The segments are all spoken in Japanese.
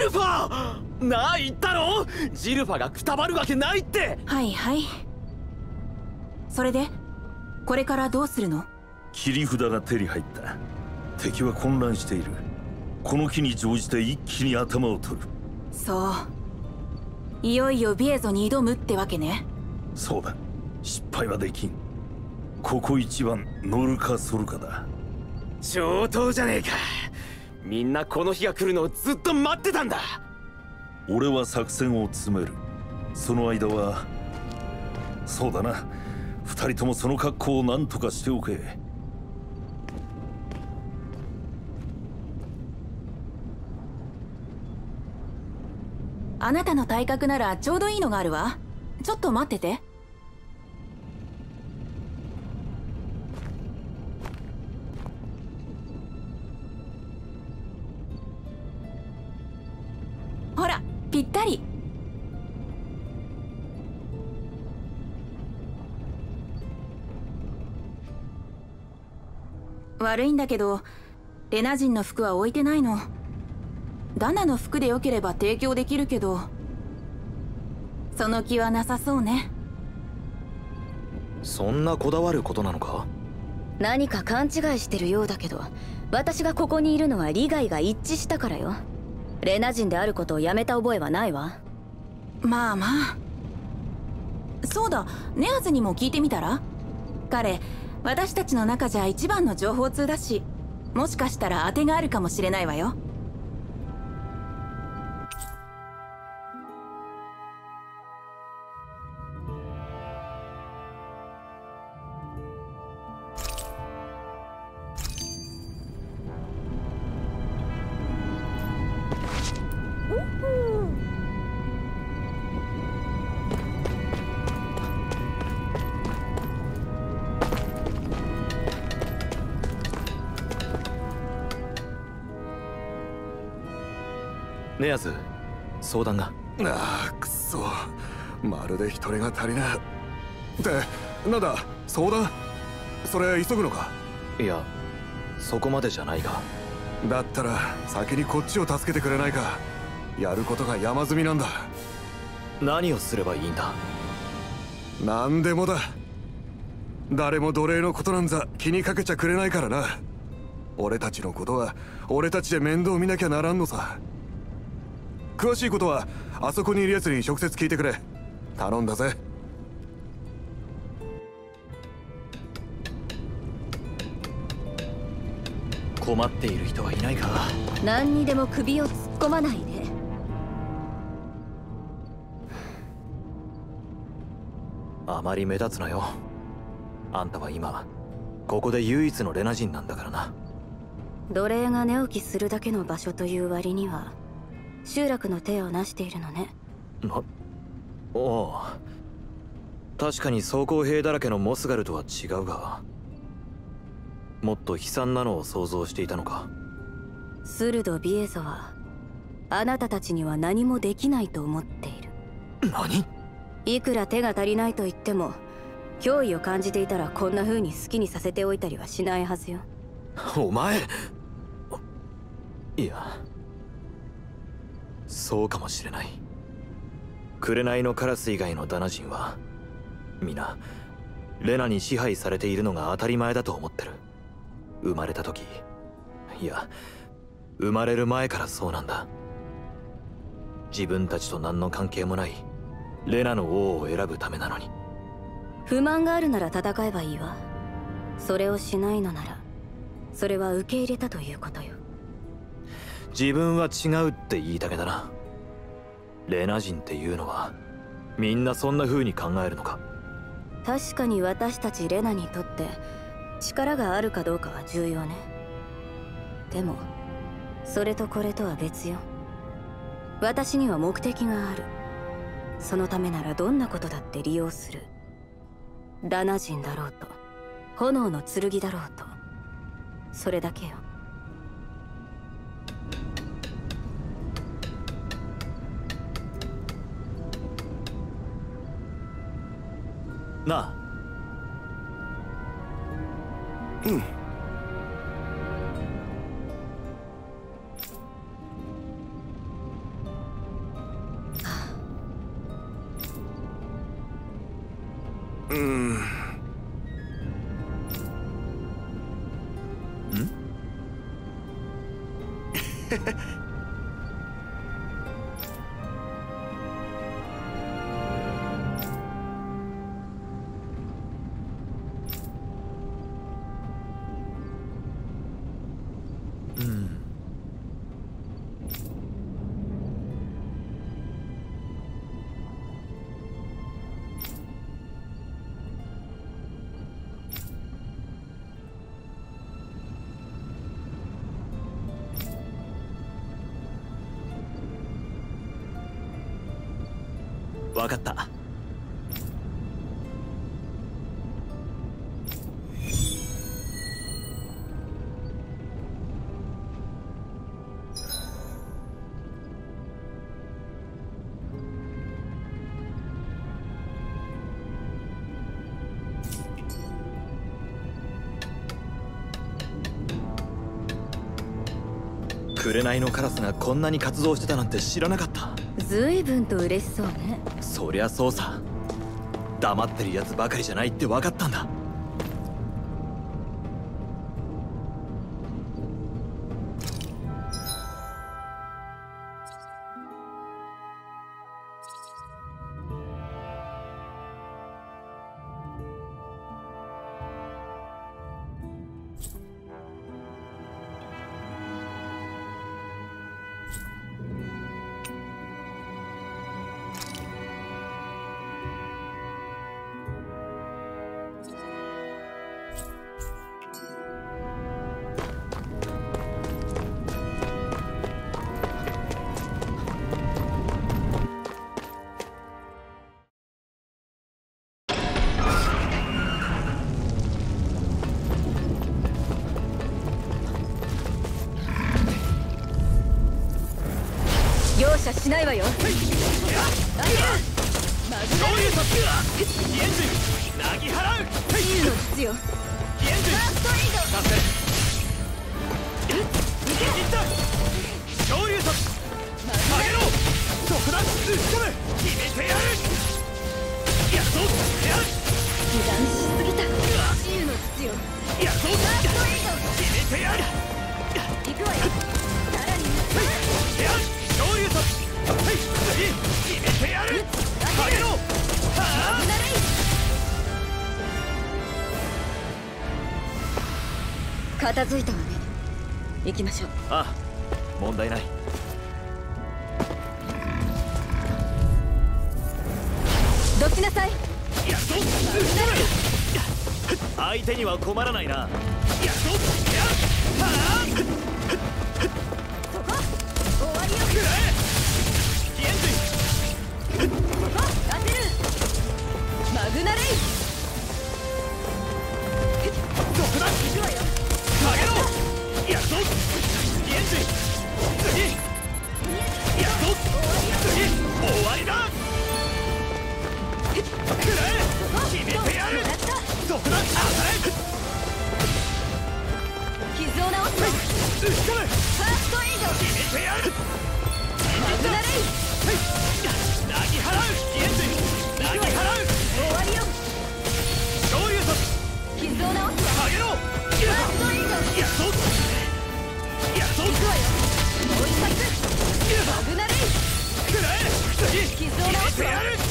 ルファなあ言ったろ。ジルファがくたばるわけないって。 はいはい。それでこれからどうするの？ 切り札が手に入った。敵は混乱している。この機に乗じて一気に頭を取る。 そう、いよいよビエゾに挑むってわけね。 そうだ、失敗はできん。ここ一番乗るかソルかだ。 上等じゃねえか。みんなこの日が来るのをずっと待ってたんだ。 俺は作戦を詰める。その間はそうだな、二人ともその格好を何とかしておけ。 あなたの体格ならちょうどいいのがあるわ。ちょっと待ってて。ほら、ぴったり。悪いんだけどレナ人の服は置いてないの。ダナの服でよければ提供できるけど、その気はなさそうね。 そんなこだわることなのか？ 何か勘違いしてるようだけど、私がここにいるのは利害が一致したからよ。レナ人であることをやめた覚えはないわ。 まあまあ。そうだ、ネアズにも聞いてみたら？彼私たちの中じゃ一番の情報通だし、もしかしたら当てがあるかもしれないわよ。 ネアズ、相談が。 ああ、くそ、まるで人手が足りない。ってなんだ相談？それ急ぐのか？ いや、そこまでじゃないが。 だったら先にこっちを助けてくれないか。やることが山積みなんだ。 何をすればいいんだ？ 何でもだ。誰も奴隷のことなんざ気にかけちゃくれないからな。俺たちのことは俺たちで面倒見なきゃならんのさ。詳しいことはあそこにいる奴に直接聞いてくれ。頼んだぜ。 困っている人はいないか？ 何にでも首を突っ込まないで。 あまり目立つなよ。あんたは今ここで唯一のレナ人なんだからな。 奴隷が寝起きするだけの場所という割には集落の手をなしているのね。 おう、確かに装甲兵だらけのモスガルとは違うが、もっと悲惨なのを想像していたのか？ スルド・ビエゾはあなたたちには何もできないと思っている。 何？ いくら手が足りないと言っても、脅威を感じていたらこんな風に好きにさせておいたりはしないはずよ。 お前、いや、そうかもしれない。紅のカラス以外のダナ人は皆レナに支配されているのが当たり前だと思ってる。生まれた時、いや生まれる前からそうなんだ。自分たちと何の関係もないレナの王を選ぶためなのに。 不満があるなら戦えばいいわ。それをしないのならそれは受け入れたということよ。 自分は違うって言いたげだな。レナ人っていうのはみんなそんな風に考えるのか？ 確かに私たちレナにとって力があるかどうかは重要ね。でもそれとこれとは別よ。私には目的がある。そのためならどんなことだって利用する。ダナ人だろうと炎の剣だろうと、それだけよ。 なあ。 うん。 分かった。紅のカラスがこんなに活動してたなんて知らなかった。 随分と嬉しそうね。 そりゃそうさ。黙ってるやつばかりじゃないって分かったんだ。 容赦しないわよ。片付いたわね。行きましょう。 ああ、問題ない。 どきなさい。 相手には困らないな。 そこ終わりよ。そこ当てる。マグナレイ。行くわよ。 終わりだ。決めてやる。 傷を直す。ファーストエイド。決めてやる。マグナレイ。 投げ払う。投げ払う。 終わりよ。傷を直す。 上げろ。 ファーストエイド。行くわよ。もう一発。マグナレイ。傷を直すわ。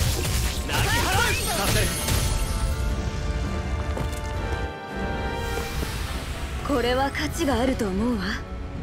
これは価値があると思うわ。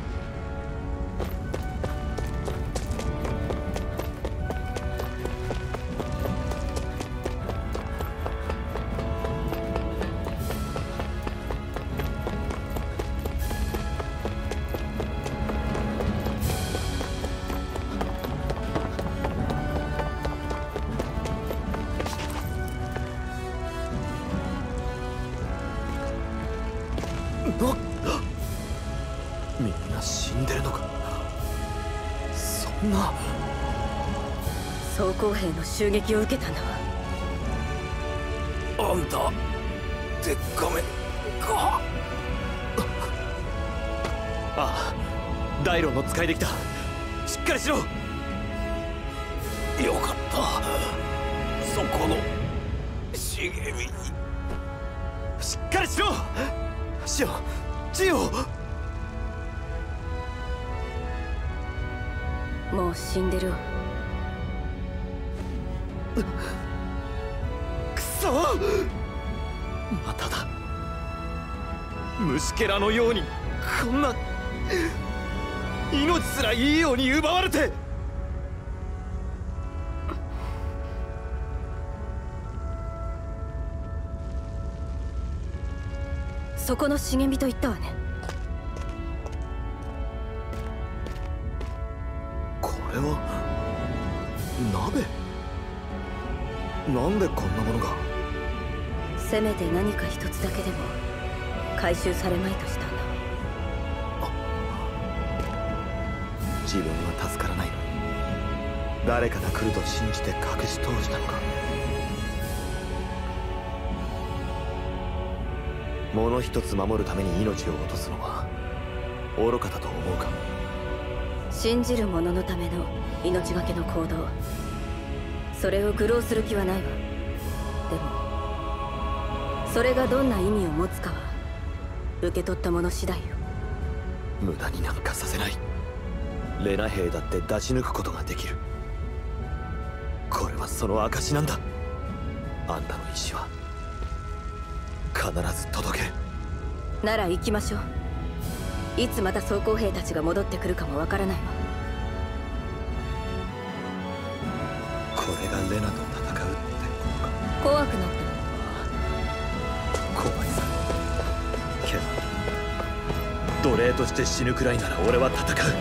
みんな死んでるのか。そんな。 装甲兵の襲撃を受けたんだわ。 あんた鉄仮面か。 ああ、ダイロンの使いできた。しっかりしろ。 よかった。そこの茂み。 しっかりしろ。シオ、ジオ。 もう死んでるわ。 くそ、まただ。虫けらのようにこんな命すらいいように奪われて。 そこの茂みと言ったわね。 これは鍋。なんでこんなものが。 せめて何か一つだけでも回収されまいとしたんだ。 自分は助からないのに誰かが来ると信じて隠し通したのか。物一つ守るために命を落とすのは愚かだと思うか。 信じる者のための命がけの行動、それを愚弄する気はないわ。でもそれがどんな意味を持つかは受け取った者次第よ。 無駄になんかさせない。レナ兵だって出し抜くことができる。これはその証なんだ。あんたの意志は必ず届ける。 なら行きましょう。いつまた装甲兵たちが戻ってくるかもわからないわ。 これがレナと戦うってことか。 怖くなっ怖いさ。けど奴隷として死ぬくらいなら俺は戦う。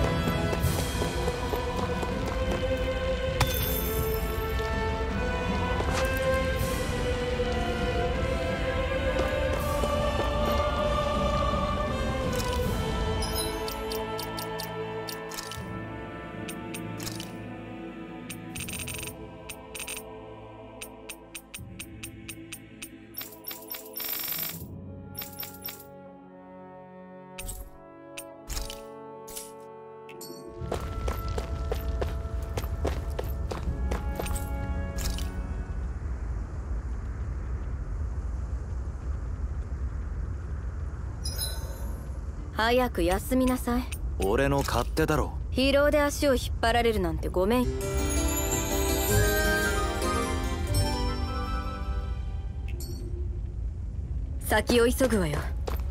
早く休みなさい。 俺の勝手だろ。 疲労で足を引っ張られるなんてごめん。先を急ぐわよ。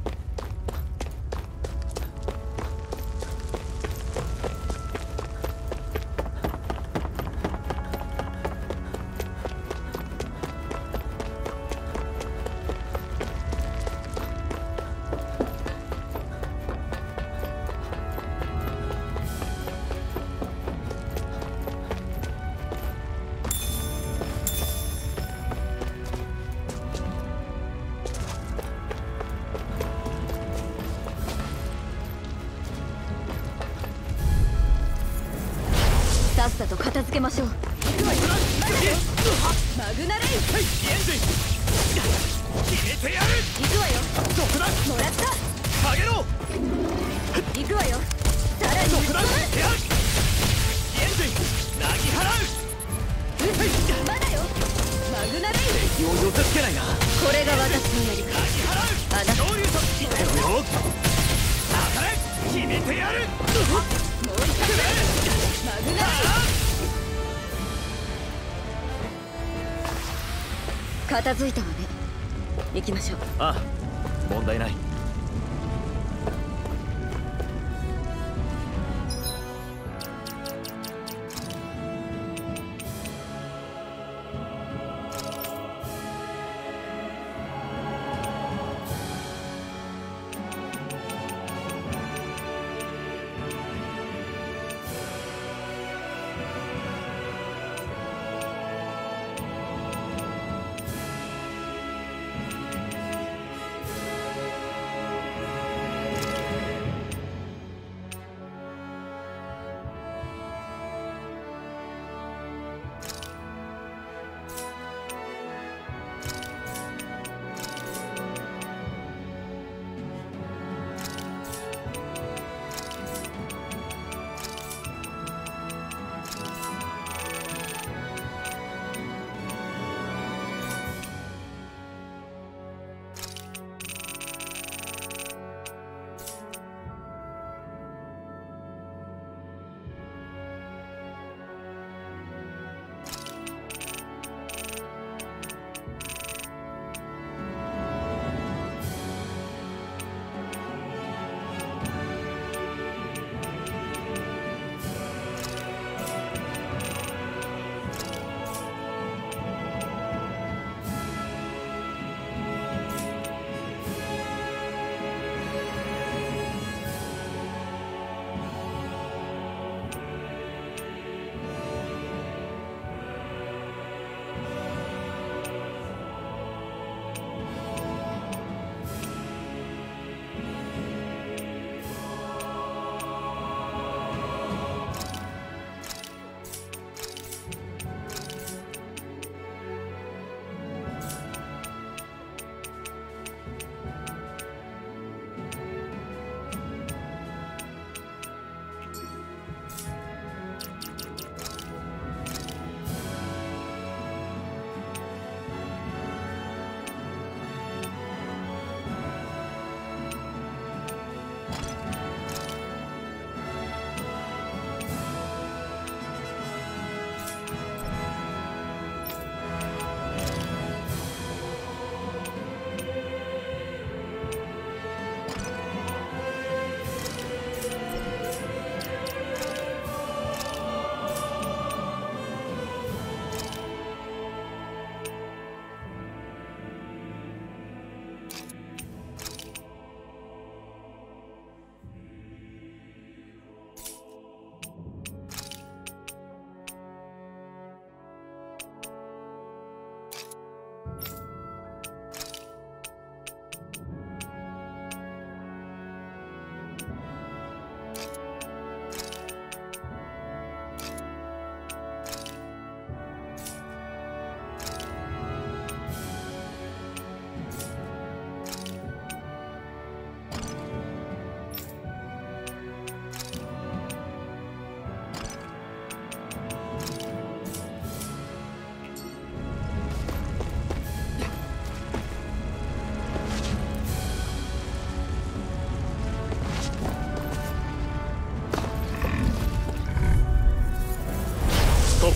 さっさと片付けましょう。マグナレイ決めてやる。 行くわよ。 どこだ。 もらった。 下げろ。 行くわよ。さらにどこだ。エンジンなぎ払う。 まだよ。マグナレイ敵を寄せつけないな。 これが私のやり方。 なぎ払う。 あなた上流と言ってるよ。当たれ。決めてやる。 もう一発マグナレイ片付いたわね。行きましょう。 ああ、問題ない。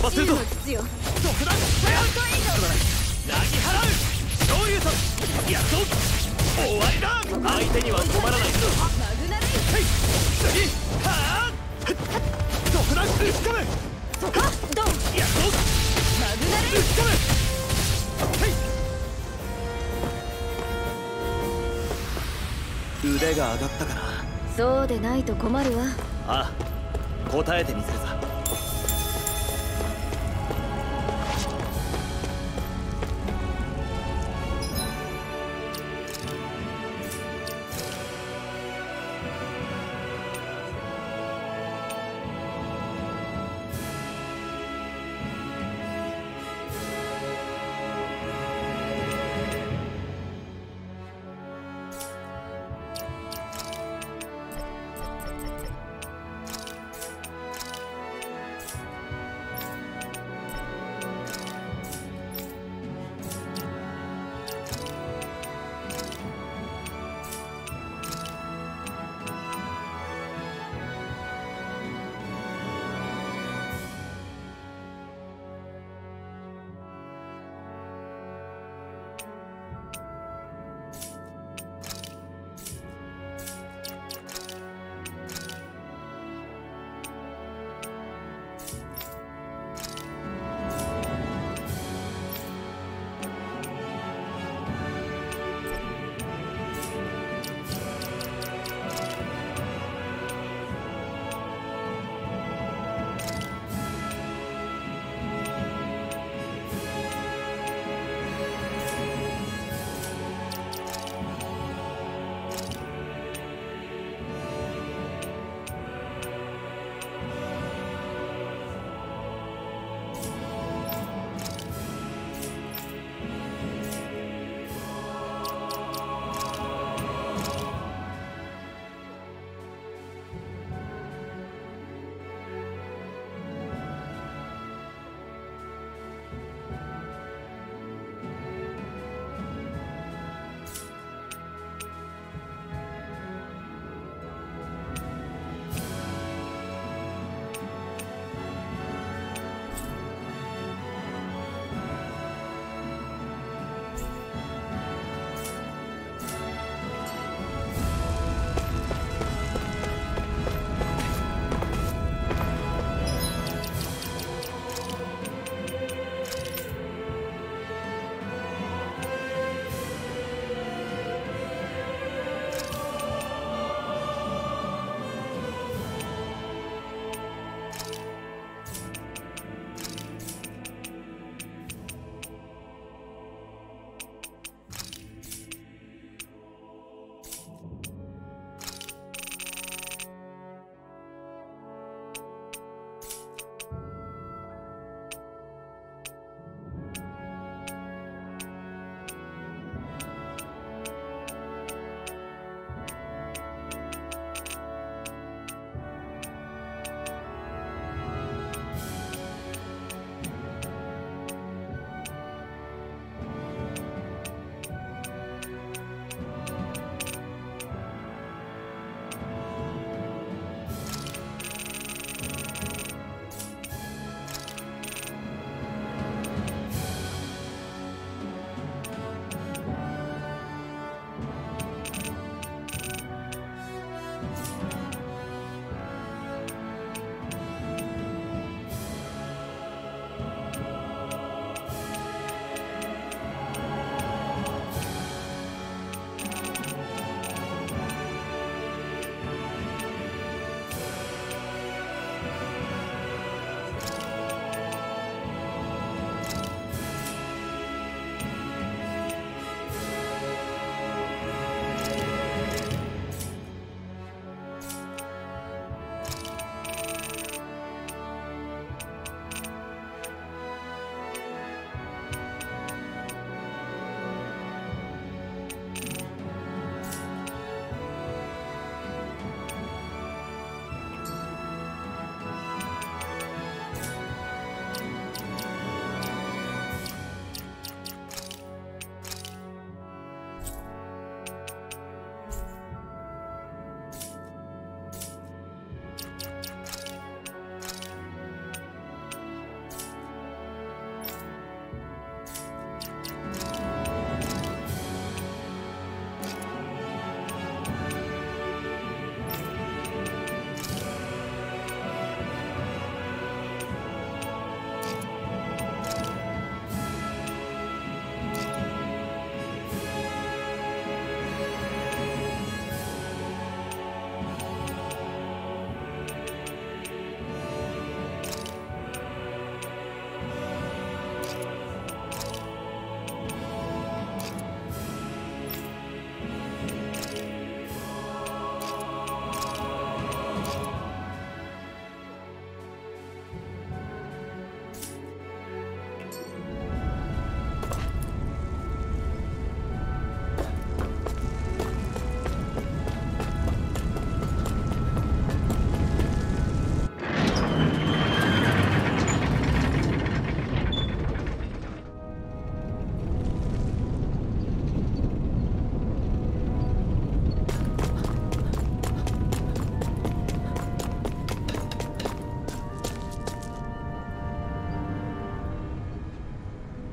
突破するぞ。 自由の術よ。 特段なぎ払う昇竜とやっと終わりだ。相手には止まらないぞ。 マグナレイ次はあ特段打ち込むそこドンやっとマグナレイ打ち込む腕が上がったかな。 そうでないと困るわ。 ああ、答えてみせるさ。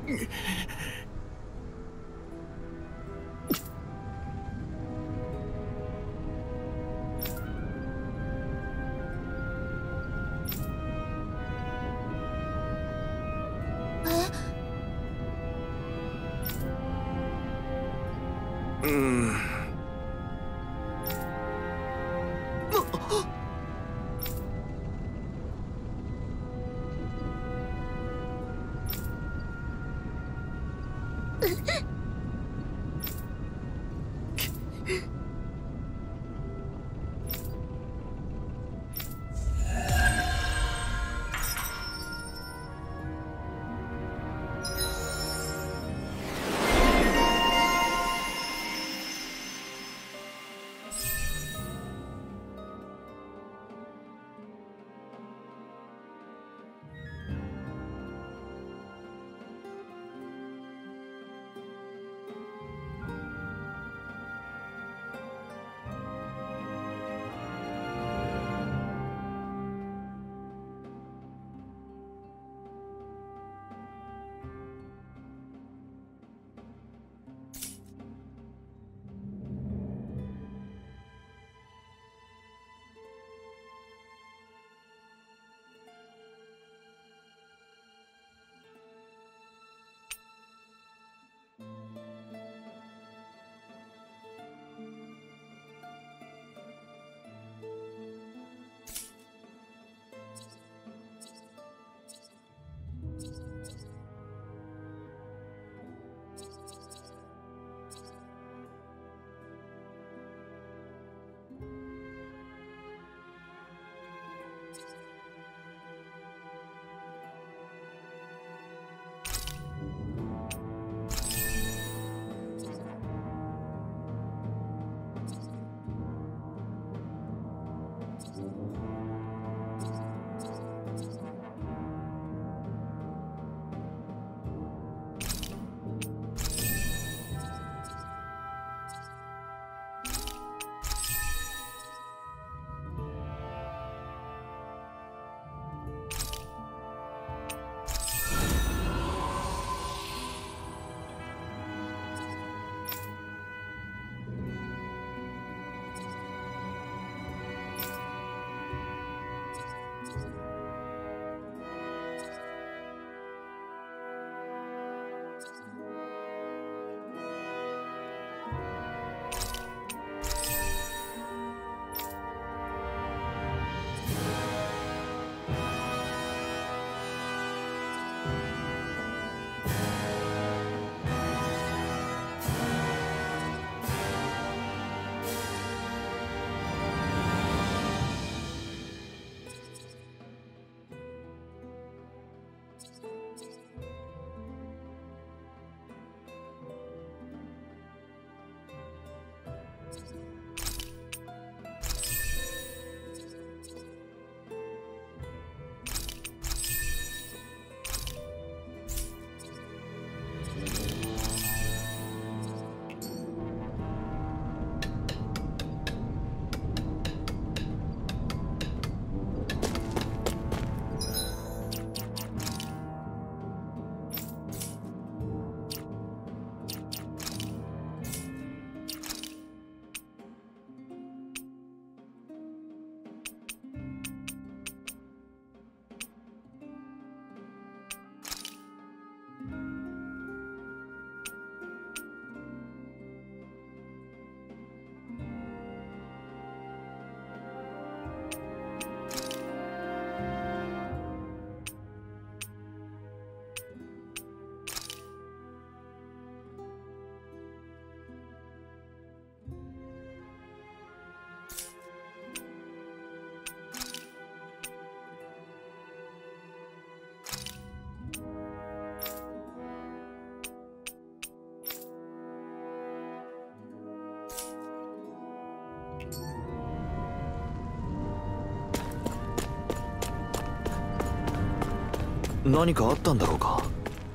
何かあったんだろうか。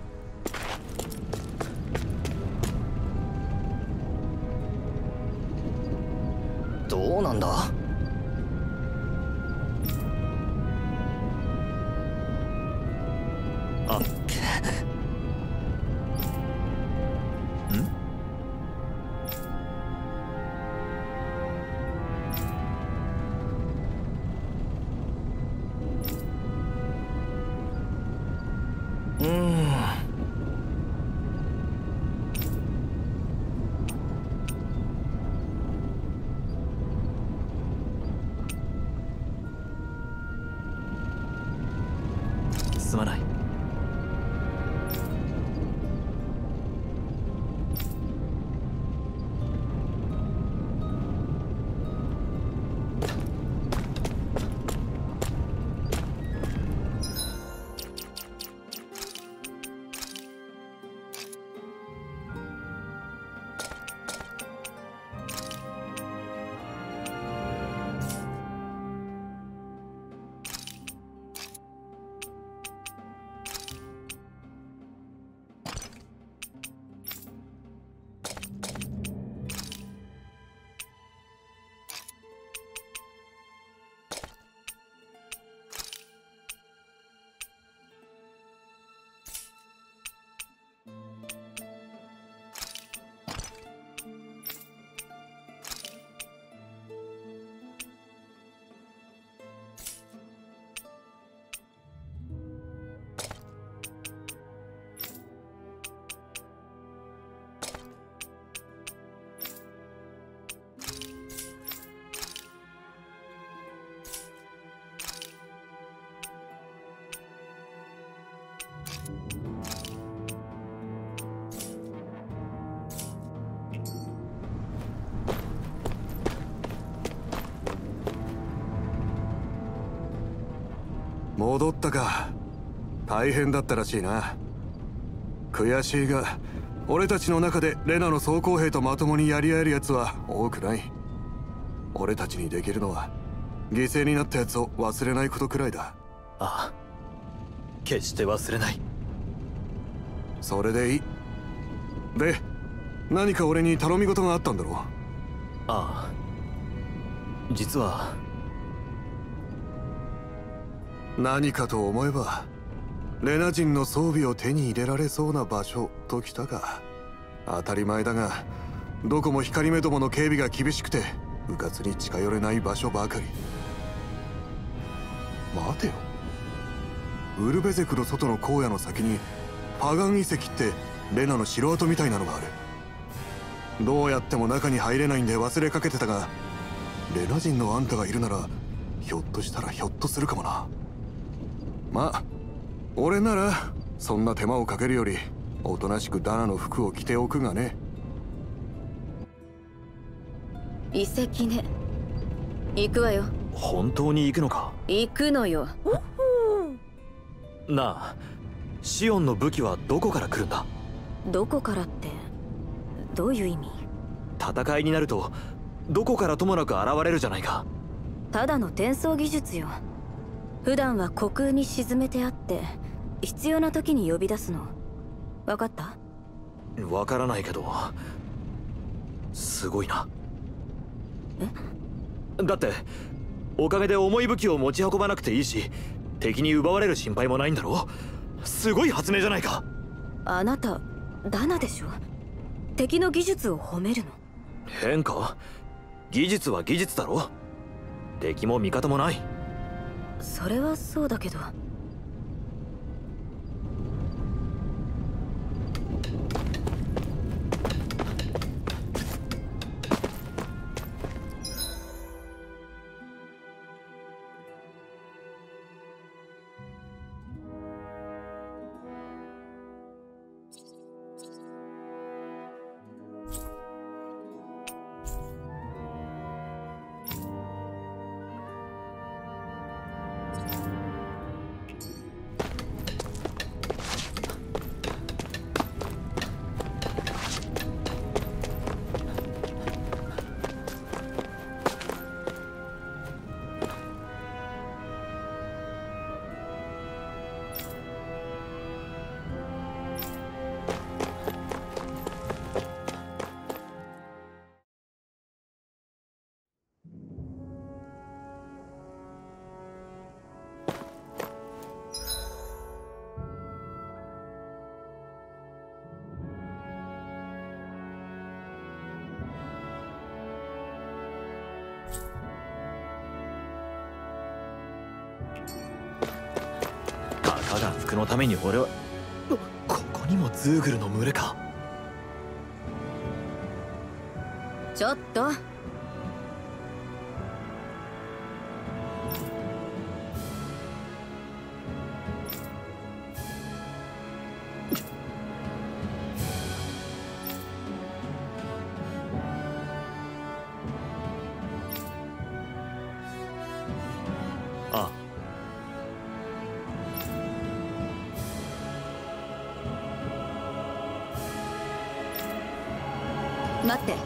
どうなんだ。 戻ったか。大変だったらしいな。悔しいが俺たちの中でレナの装甲兵とまともにやり合えるやつは多くない。俺たちにできるのは犠牲になったやつを忘れないことくらいだ。 ああ、決して忘れない。 それでいい。で、何か俺に頼み事があったんだろう。 ああ、実は。 何かと思えばレナ人の装備を手に入れられそうな場所ときたか。当たり前だがどこも光目どもの警備が厳しくて迂闊に近寄れない場所ばかり。待てよ、ウルベゼクの外の荒野の先にパガン遺跡ってレナの城跡みたいなのがある。どうやっても中に入れないんで忘れかけてたが、レナ人のあんたがいるならひょっとしたらひょっとするかもな。まあ俺ならそんな手間をかけるよりおとなしくダナの服を着ておくがね。 遺跡ね。行くわよ。 本当に行くのか？ 行くのよ。 なあ、シオンの武器はどこから来るんだ？ どこからってどういう意味？ 戦いになるとどこからともなく現れるじゃないか。 ただの転送技術よ。普段は虚空に沈めてあって必要な時に呼び出すの。分かった？ わからないけどすごいな。だっておかげで重い武器を持ち運ばなくていいし敵に奪われる心配もないんだろ。すごい発明じゃないか。 あなたダナでしょ。敵の技術を褒めるの？ 変か？技術は技術だろ。敵も味方もない。 それはそうだけど。 ただ服のために俺は。ここにもズーグルの群れか。 ちょっと。 ああ、 待って。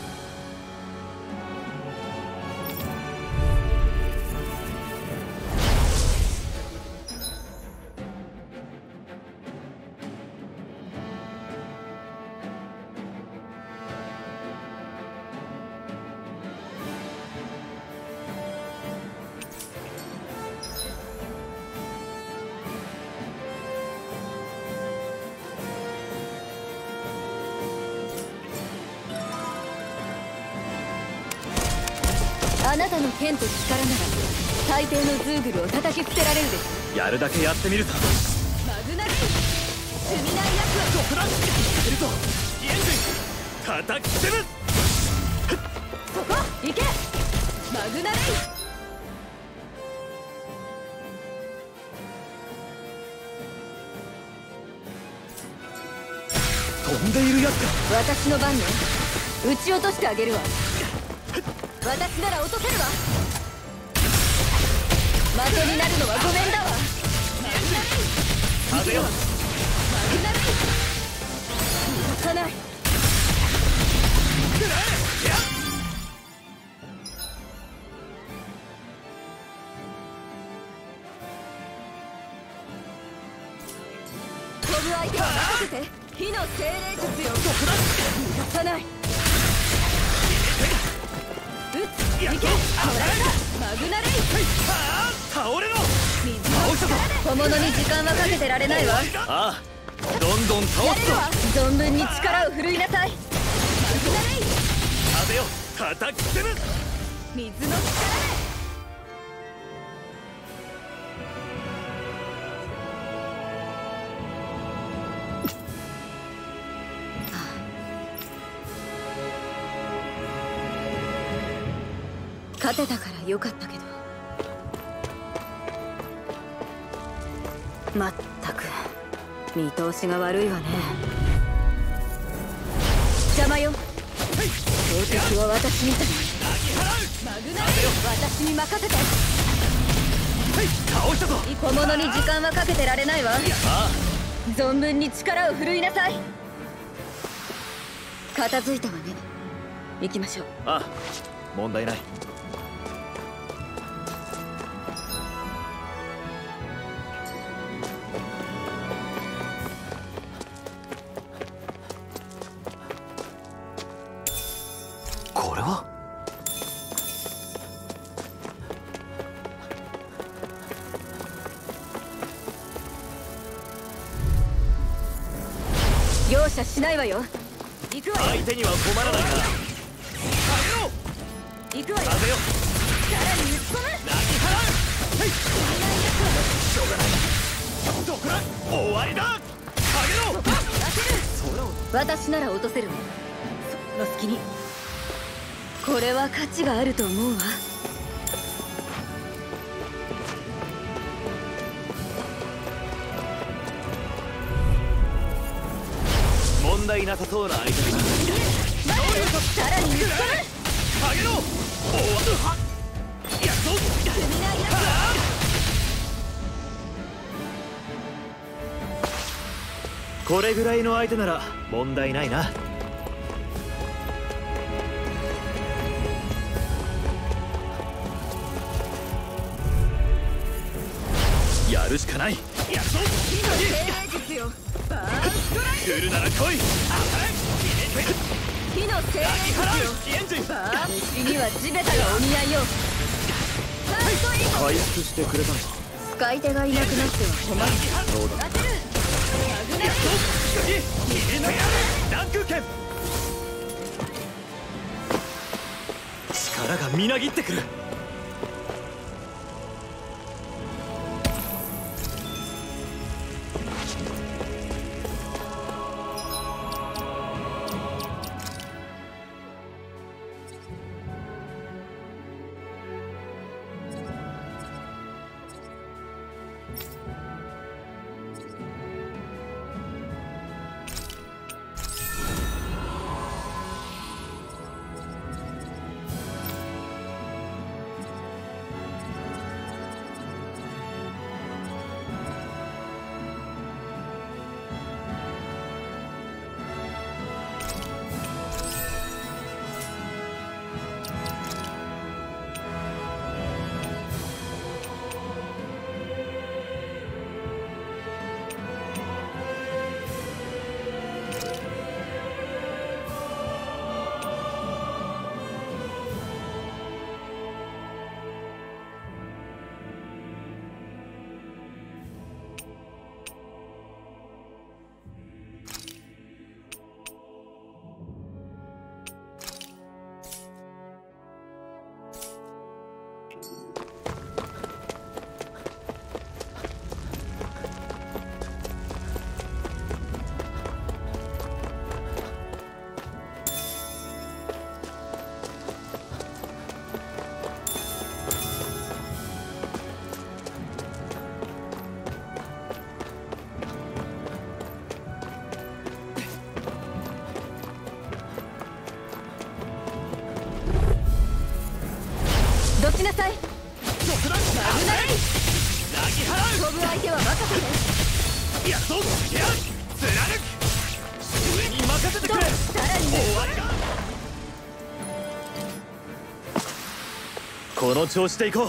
あなたの剣と力なら大抵のズーグルを叩き捨てられるでしょ。 やるだけやってみるさ。 マグナレイ罪ないやつはここだ。いけるぞエンジン叩き潰す。 そこ行けマグナレイ。 飛んでいるやつか。 私の番ね。撃ち落としてあげるわ。私なら落とせるわ。的になるのはごめんだわ。 風よ。 マグナレイ逃さない。飛ぶ相手は任せて。火の精霊術よ。逃がさない。撃つ。行け。もらったマグナレイ。 倒れろ。 水の力で。小物に時間はかけてられないわ。 ああ、どんどん倒すぞ。 存分に力を振るいなさい。マグナレイ風よ、叩きつぶ。 水の力で。勝てたからよかったけど、まったく見通しが悪いわね。邪魔よ。標的は私に。マグナレイ私に任せて。 倒したぞ。 小物に時間はかけてられないわ。存分に力を振るいなさい。片付いたわね。行きましょう。 ああ、問題ない。これは容赦しないわよ。行くわよ。 相手には困らないから。 行くわよ。 風よ、 さらに打ち込む。 なぎ払う。しょうがない。どこだ。終わりだ。影の。 私なら落とせるわ。その隙に。これは価値があると思うわ。 問題なさそうな相手だ。 さらに打ち込む。 影の。終わるは。やっと。 踏みないやこれぐらいの相手なら問題ないな。 やるしかない。やっと。 火の精霊術よ。バーストライ来るなら来い。当たれ。 火の精霊術よ。 エンジン。 バースには地べたがお似合いよ。ファーストインゴ。 回復してくれたのか。 使い手がいなくなっては困る。 そうだ。 当てる。マグナレイランク剣。力がみなぎってくる。 どきなさい。マグナレイなぎ払う。 飛ぶ相手は任せて。 やっといや貫く上に任せてくれ。終わりだ。この調子でいこう。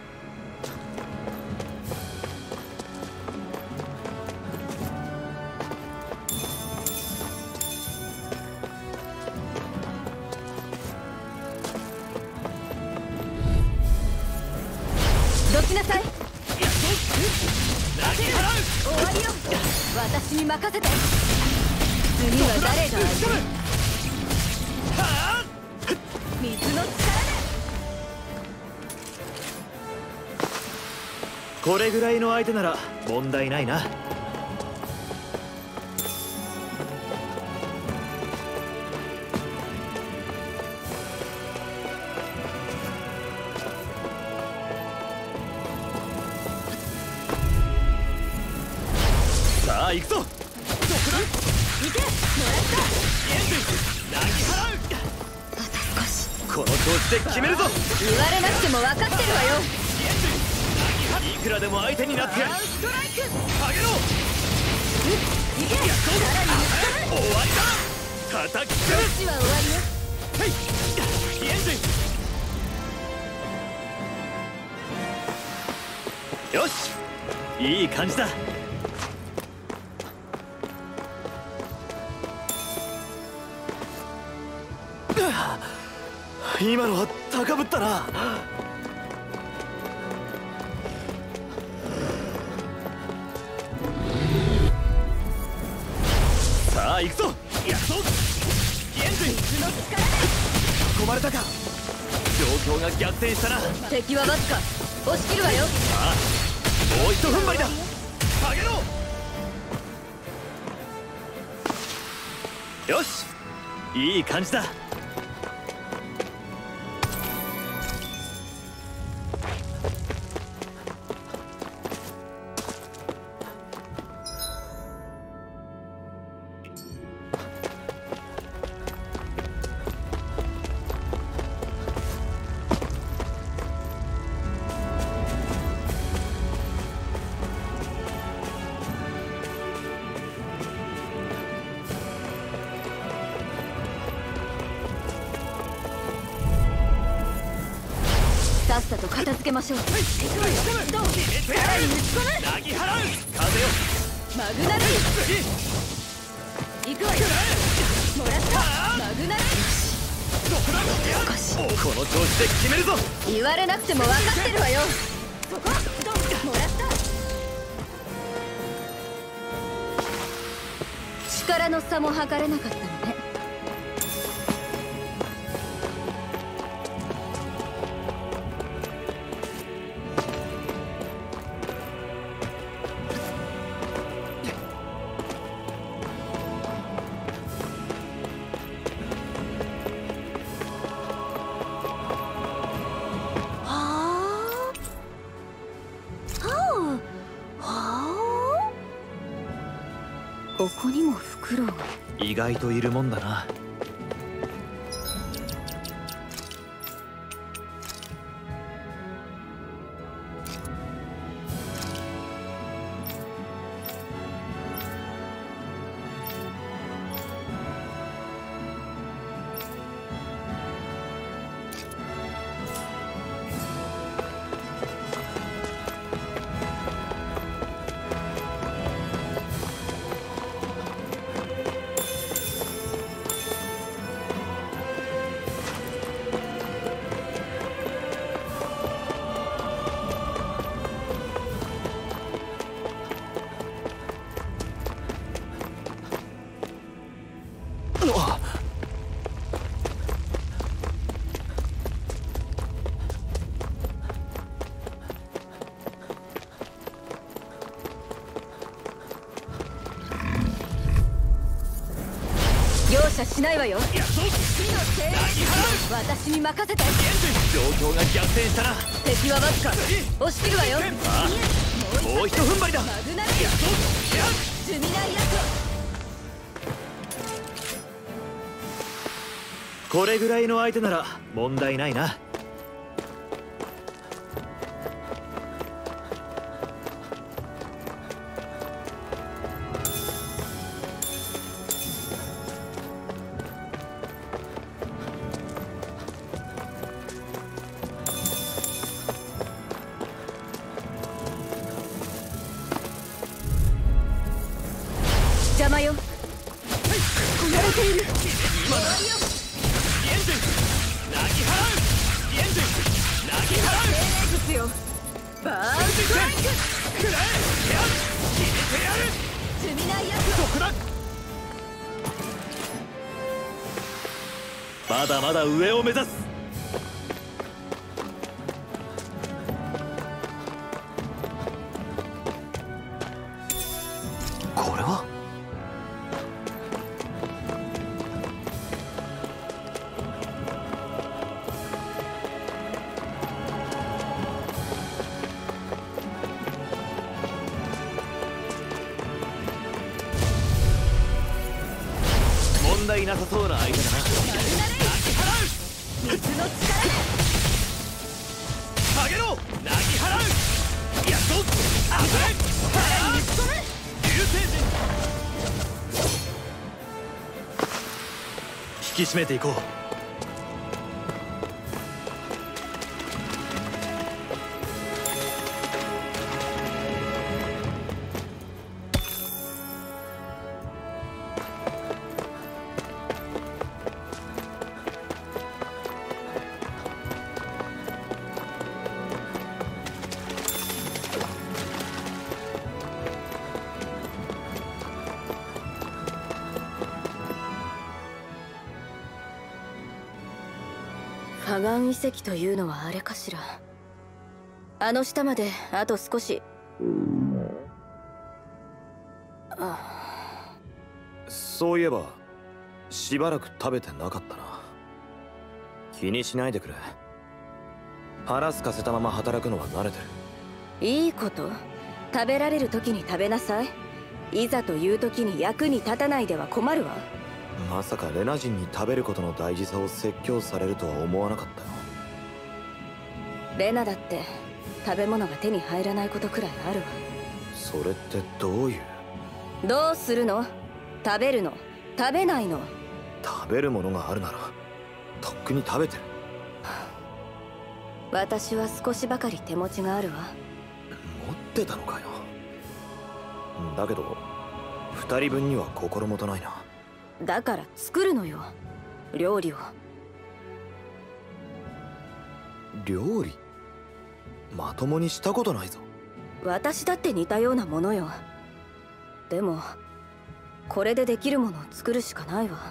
どきなさい。 投げ払う。 終わりよ。私に任せて。次は誰が相手？水の力で。 これぐらいの相手なら問題ないな。 さあ行くぞ。どこだ。 行け。もらった。 エンジン投げ払う。 あと少し。 この調子で決めるぞ。 言われなくても分かってるわよ。 いくらでも相手になってやる。 ストライク。 あげろ。 行け。さらに終わりだ。叩きつける。 こっちは終わりよ。 はいエンジン。よしいい感じだ。 今のは高ぶったな。 さあ行くぞ。やっとエンジン。 水の力で。 込まれたか。状況が逆転したな。 敵はわずか。押し切るわよ。 さあもう一踏ん張りだ。あげろ。よしいい感じだ。 さっさと片付けましょう。どう？さらに打ち込む。 投げ払う。風よ。 マグナレイ。行くわよ。もらった。マグナレイ。少し。 この調子で決めるぞ。 言われなくても分かってるわよ。そこ。もらった。力の差も測れなかったのね。ここにもフクロウが。 意外といるもんだな。 容赦しないわよ。 やっと火の精霊。私に任せて。 状況が逆転したな。 敵はわずか。押し切るわよ。 もう一踏ん張りだ。 マグナリア。ジュミナリアト。 これぐらいの相手なら問題ないな。 様よ。 今だリエンジンなぎ払う。リエンジンなぎ払う。 ですよ。バーンストライク。 くらえ。やっ決めてやる。 積みないやどこだ。まだまだ上を目指す。 これは問題なさそうな相手だな。 水の力で下げろ。なぎ払う。やっとあぶれ。流星陣引き締めていこう。 河岸遺跡というのはあれかしら。あの下まであと少し。 そういえばしばらく食べてなかったな。気にしないでくれ。腹すかせたまま働くのは慣れてる。 いいこと。食べられる時に食べなさい。いざという時に役に立たないでは困るわ。 まさかレナ人に食べることの大事さを説教されるとは思わなかったよ。 レナだって食べ物が手に入らないことくらいあるわ。 それってどういう。 どうするの？食べるの？食べないの？ 食べるものがあるならとっくに食べてる。 私は少しばかり手持ちがあるわ。 持ってたのかよ。だけど2人分には心もとないな。 だから作るのよ、料理を。 料理？まともにしたことないぞ。 私だって似たようなものよ。でもこれでできるものを作るしかないわ。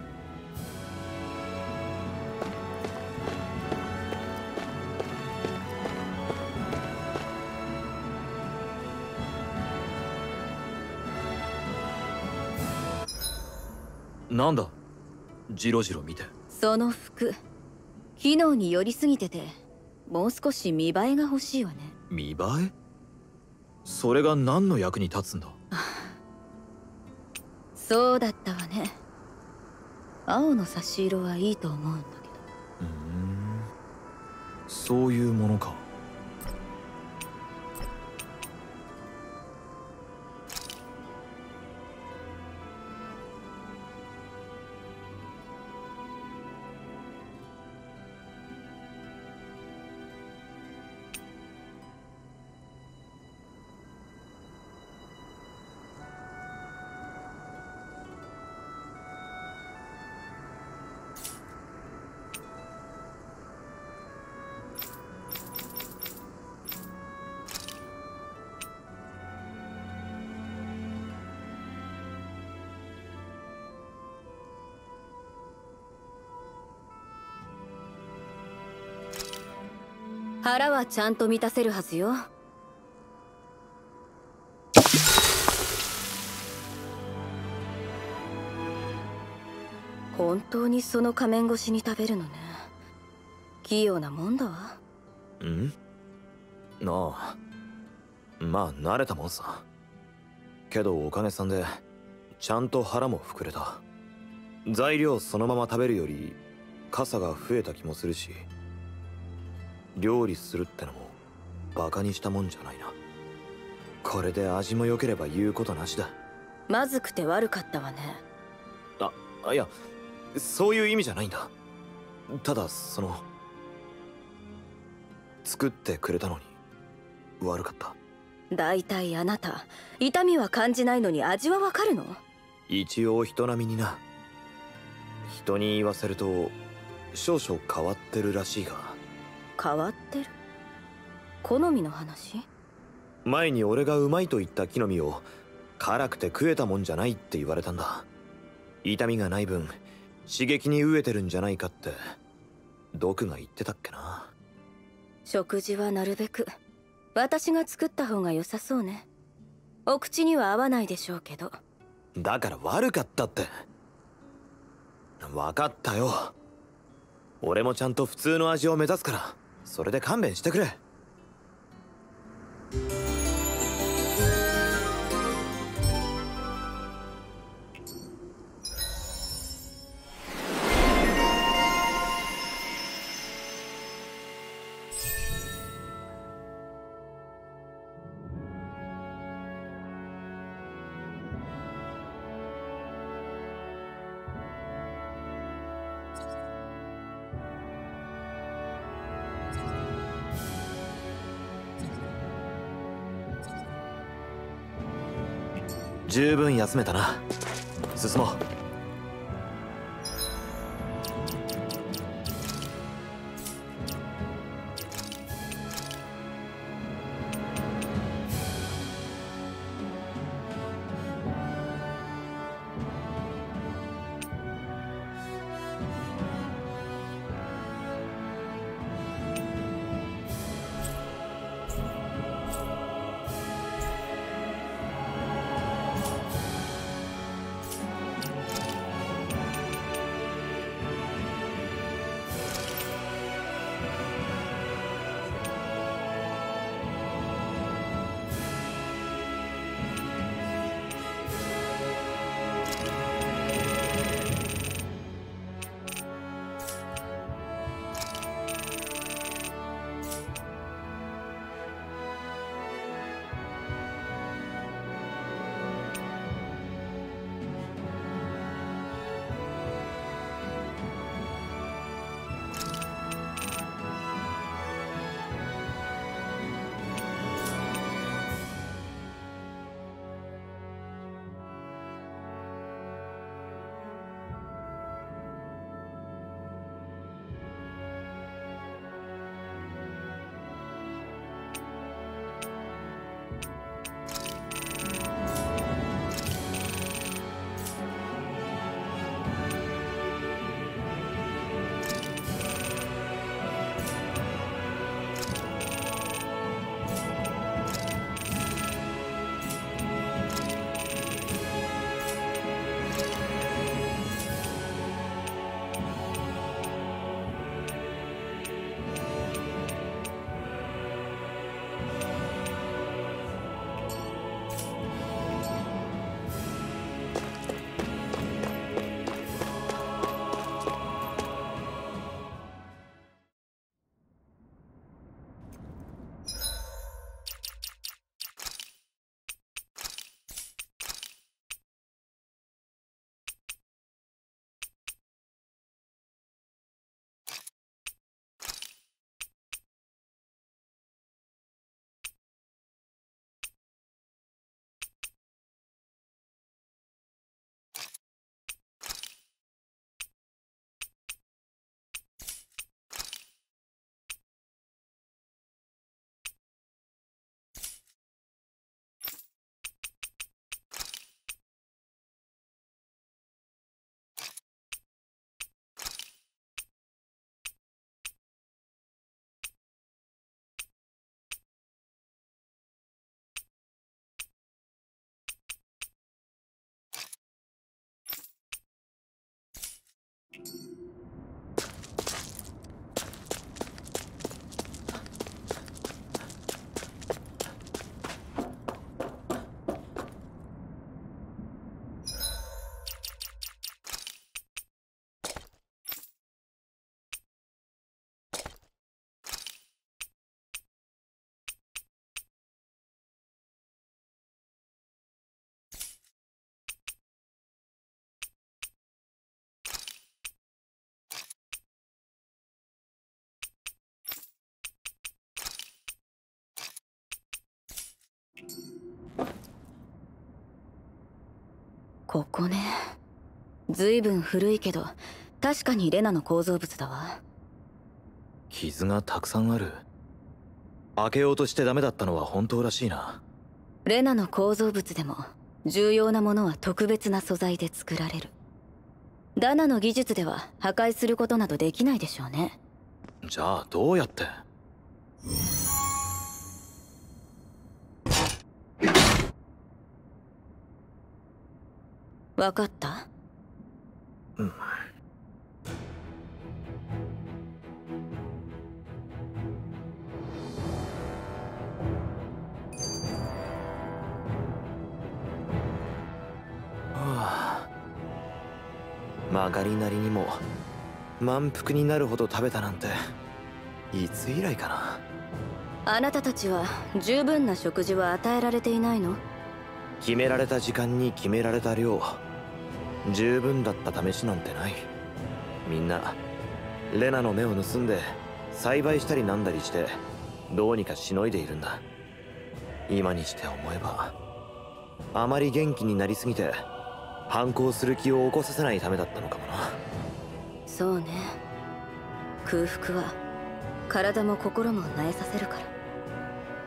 なんだジロジロ見て。 その服機能に寄りすぎてて、もう少し見栄えが欲しいわね。 見栄え？それが何の役に立つんだ。 そうだったわね。青の差し色はいいと思うんだけど。 そういうものか。 腹はちゃんと満たせるはずよ。本当にその仮面越しに食べるのね。器用なもんだわ。 なあ、まあ慣れたもんさ。けどおかげさんでちゃんと腹も膨れた。材料そのまま食べるより傘が増えた気もするし、料理するってのもバカにしたもんじゃないな。これで味も良ければ言うことなしだ。 まずくて悪かったわね。 いや、そういう意味じゃないんだ。ただ作ってくれたのに悪かった。 だいたいあなた痛みは感じないのに味はわかるの？ 一応人並みにな。人に言わせると少々変わってるらしいが。 変わってる？好みの話？ 前に俺がうまいと言った木の実を辛くて食えたもんじゃないって言われたんだ。痛みがない分刺激に飢えてるんじゃないかって毒が言ってたっけな。 食事はなるべく私が作った方が良さそうね。お口には合わないでしょうけど。 だから悪かったって。分かったよ。俺もちゃんと普通の味を目指すからそれで勘弁してくれ。十分休めたな。進もう。 ここね。ずいぶん古いけど確かにレナの構造物だわ。 傷がたくさんある。開けようとしてダメだったのは本当らしいな。 レナの構造物でも重要なものは特別な素材で作られる。ダナの技術では破壊することなどできないでしょうね。 じゃあどうやって？ 分かった？ うん。曲がりなりにも満腹になるほど食べたなんていつ以来かな。 あなたたちは十分な食事は与えられていないの？ 決められた時間に決められた量、十分だった試しなんてない。みんなレナの目を盗んで栽培したりなんだりしてどうにかしのいでいるんだ。今にして思えばあまり元気になりすぎて反抗する気を起こさせないためだったのかもな。 そうね。空腹は体も心も萎えさせるから。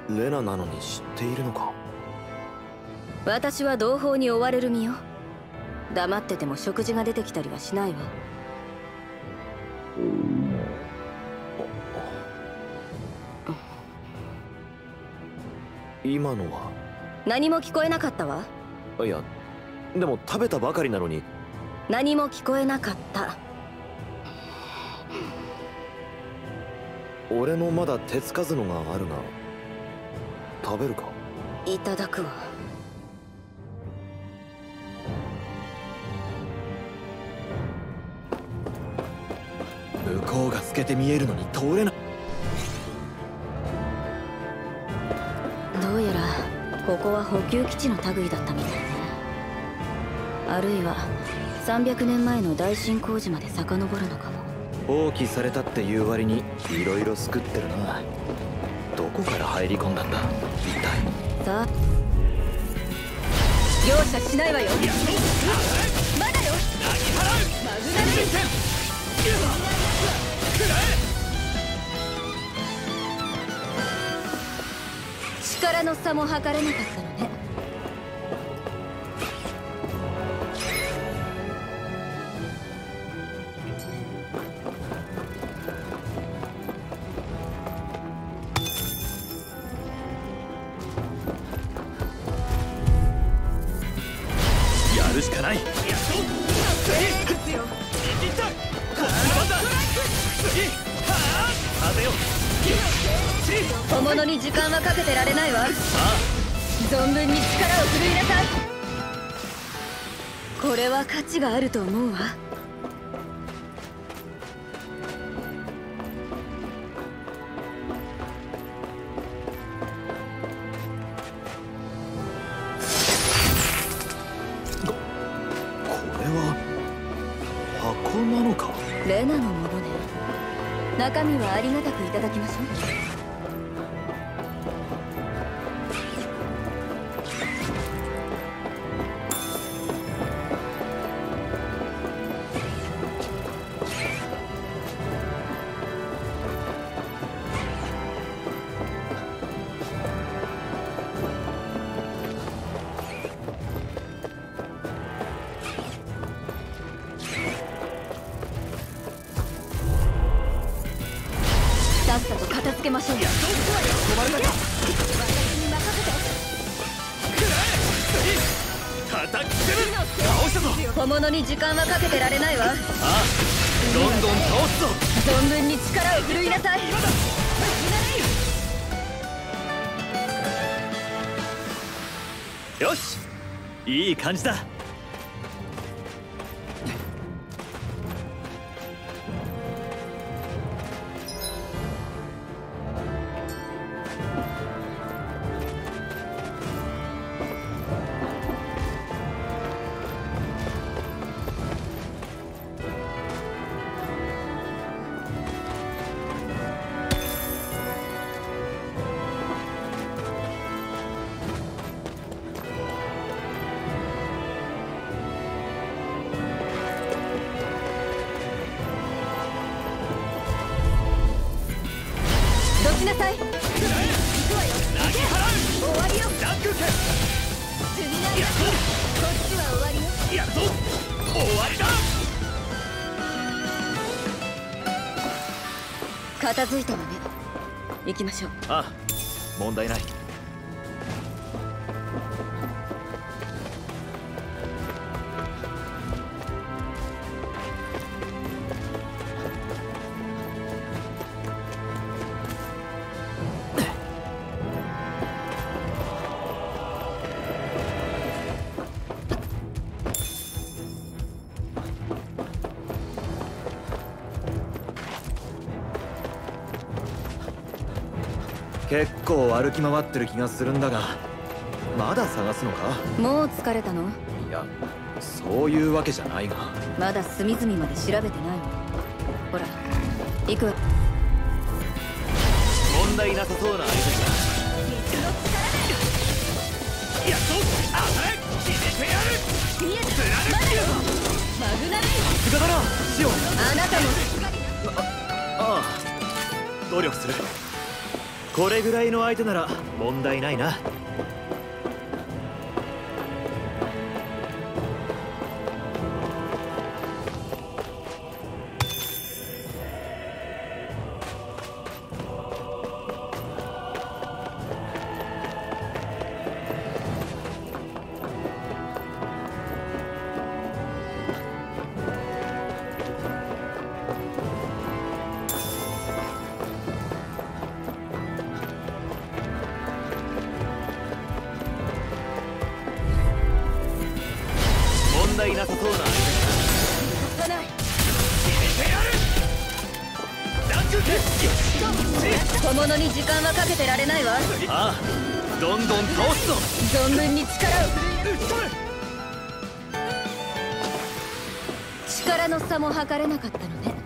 レナなのに知っているのか？ 私は同胞に追われる身よ。黙ってても食事が出てきたりはしないわ。 今のは？ 何も聞こえなかったわ。 いや、でも食べたばかりなのに。 何も聞こえなかった。 俺のまだ手つかずのがあるが食べるか？ いただくわ。 向こうが透けて見えるのに通れない。 どうやらここは補給基地の類だったみたいね。あるいは300年前の大進行時まで遡るのかも。 放棄されたっていう割にいろいろ救ってるな。どこから入り込んだんだ一体。 さあ、容赦しないわよ。まだよ。マグナレイセン。力の差も測れなかったのね。 やるしかない。 小物に時間はかけてられないわ。存分に力を振るいなさい。これは価値があると思うわ。 これは箱なのか？ レナのものね。中身はありがたくいただきましょう。さっさと片付けましょうよ。 困るか。 私に任せて。 叩きつける。倒したぞ。 小物に時間はかけてられないわ。 ああ、どんどん倒すぞ。 存分に力を振るいなさい。 よし、いい感じだ。 なさい。 食らえ行くわよ。投げ払う。 終わりよ。 ランク剣済みないよ。こっちは終わりよ。 やっと終わりだ。 片付いたわね。行きましょう。 ああ、問題ない。結構歩き回ってる気がするんだが、まだ探すのか？ もう疲れたの？ いや、そういうわけじゃないが。 まだ隅々まで調べてないの。ほら行くわ。 問題なさそうな相手だ。 やっと当たれ。決めてやる。 見えた。 貫くよ。 マグナレイ。 さすがだな、シオン。 あなたも。 ああ、努力する。これぐらいの相手なら問題ないな。問題なさそうな相手かない。 決めてやる。ランク剣小物に時間はかけてられないわ。 だ。ああ、どんどん倒すぞ。 存分に力を振る打ち込め。 力の差も測れなかったのね。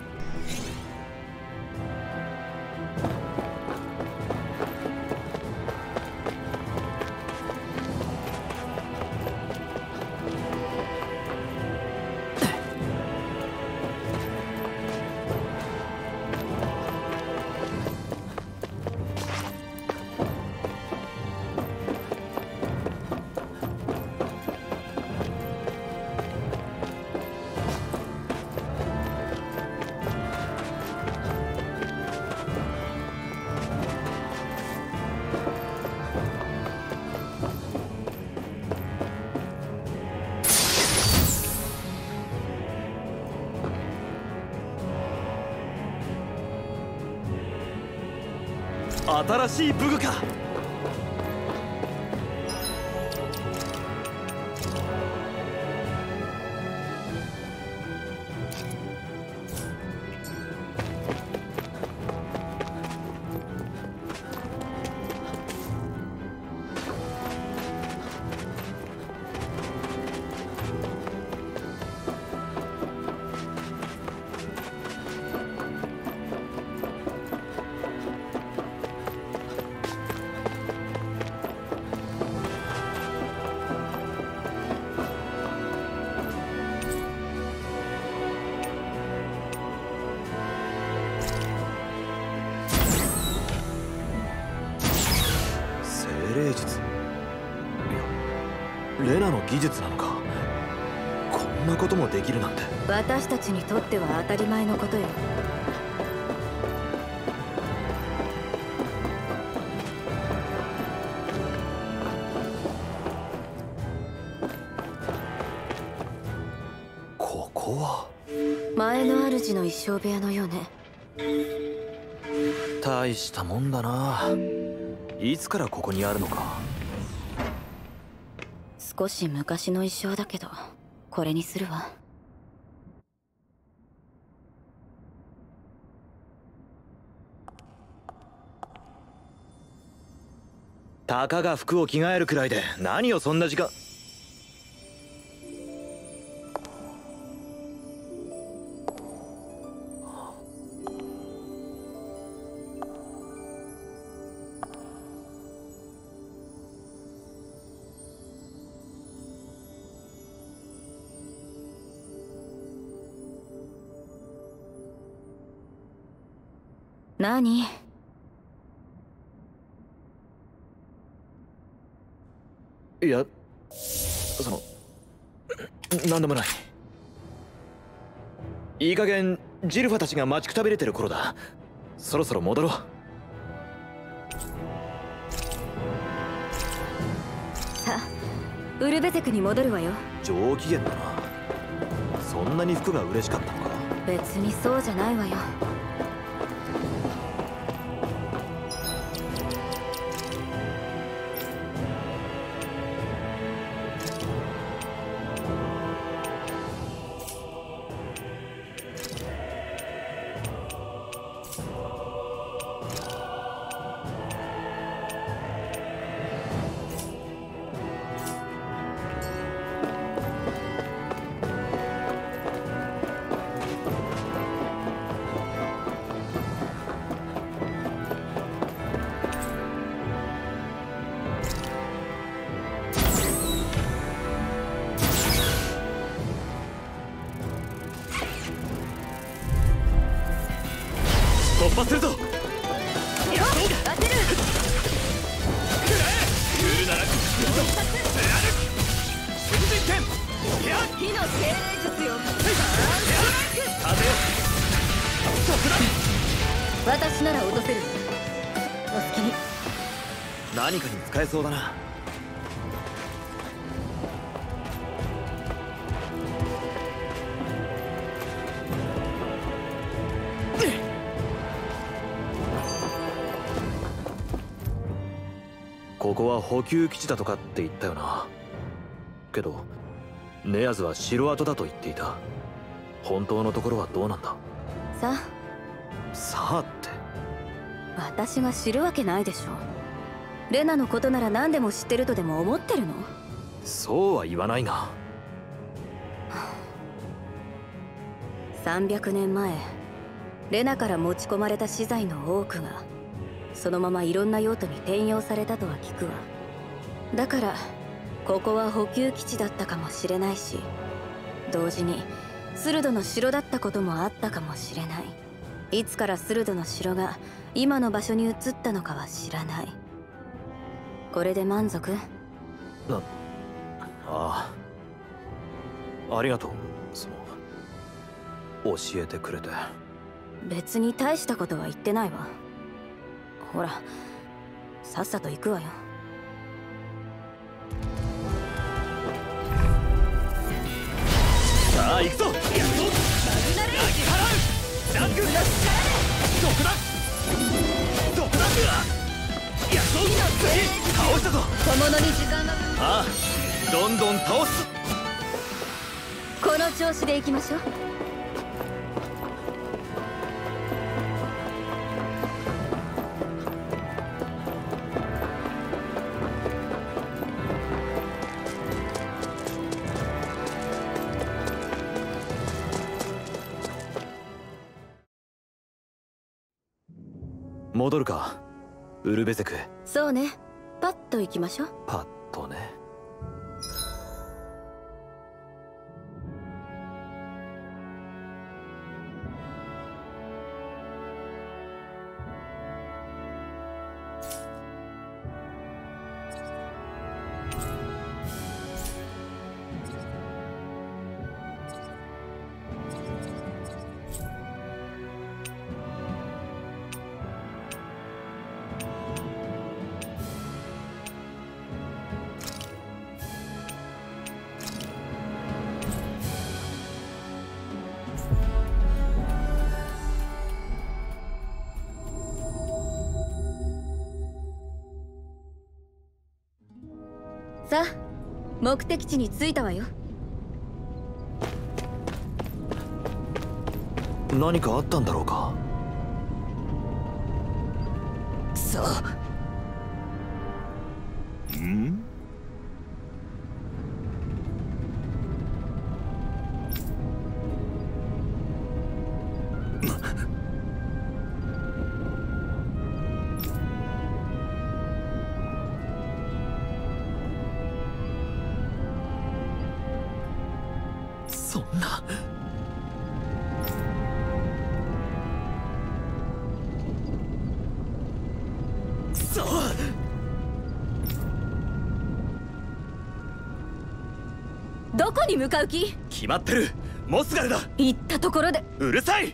新しい武具か。精霊術。いや、レナの技術なのか。こんなこともできるなんて。 私たちにとっては当たり前のことよ。 ここは前の主の一生部屋のようね。 大したもんだな。いつからここにあるのか。 少し昔の一生だけど、これにするわ。 たかが服を着替えるくらいで何をそんな時間。 何？ いや、なんでもない。いい加減ジルファたちが待ちくたびれてる頃だ。そろそろ戻ろう。 さあ、ウルベゼクに戻るわよ。 上機嫌だな。そんなに服が嬉しかったのか。 別にそうじゃないわよ。 突破するぞ。いや、そうだ。当てる。くらえ。来るなら瞬時剣。 火の精霊術よ。 風よ。特段。 私なら落とせる。お好きに。 何かに使えそうだな。ここは補給基地だとかって言ったよな。けどネアズは城跡だと言っていた。本当のところはどうなんだ。 さあって。 私が知るわけないでしょ。レナのことなら何でも知ってるとでも思ってるの？ そうは言わないが。 300年前レナから持ち込まれた資材の多くがそのままいろんな用途に転用されたとは聞くわ。だからここは補給基地だったかもしれないし、同時にスルドの城だったこともあったかもしれない。いつからスルドの城が今の場所に移ったのかは知らない。これで満足？ ありがとう。教えてくれて。 別に大したことは言ってないわ。ほら、さっさと行くわよ。 さあ行くぞ。やっとなぎ払う。ランクの力で独断独断。やっと倒したぞ。 小物に時間が。 ああ、どんどん倒す。 この調子で行きましょう。 戻るか、ウルベゼク。 そうね、パッと行きましょう。 パッとね。 さあ、目的地に着いたわよ。 何かあったんだろうか。 そう。 ん？ そんな。そう。 に向かう気？ 決まってる。モスガルだ。 行ったところで。 うるさい。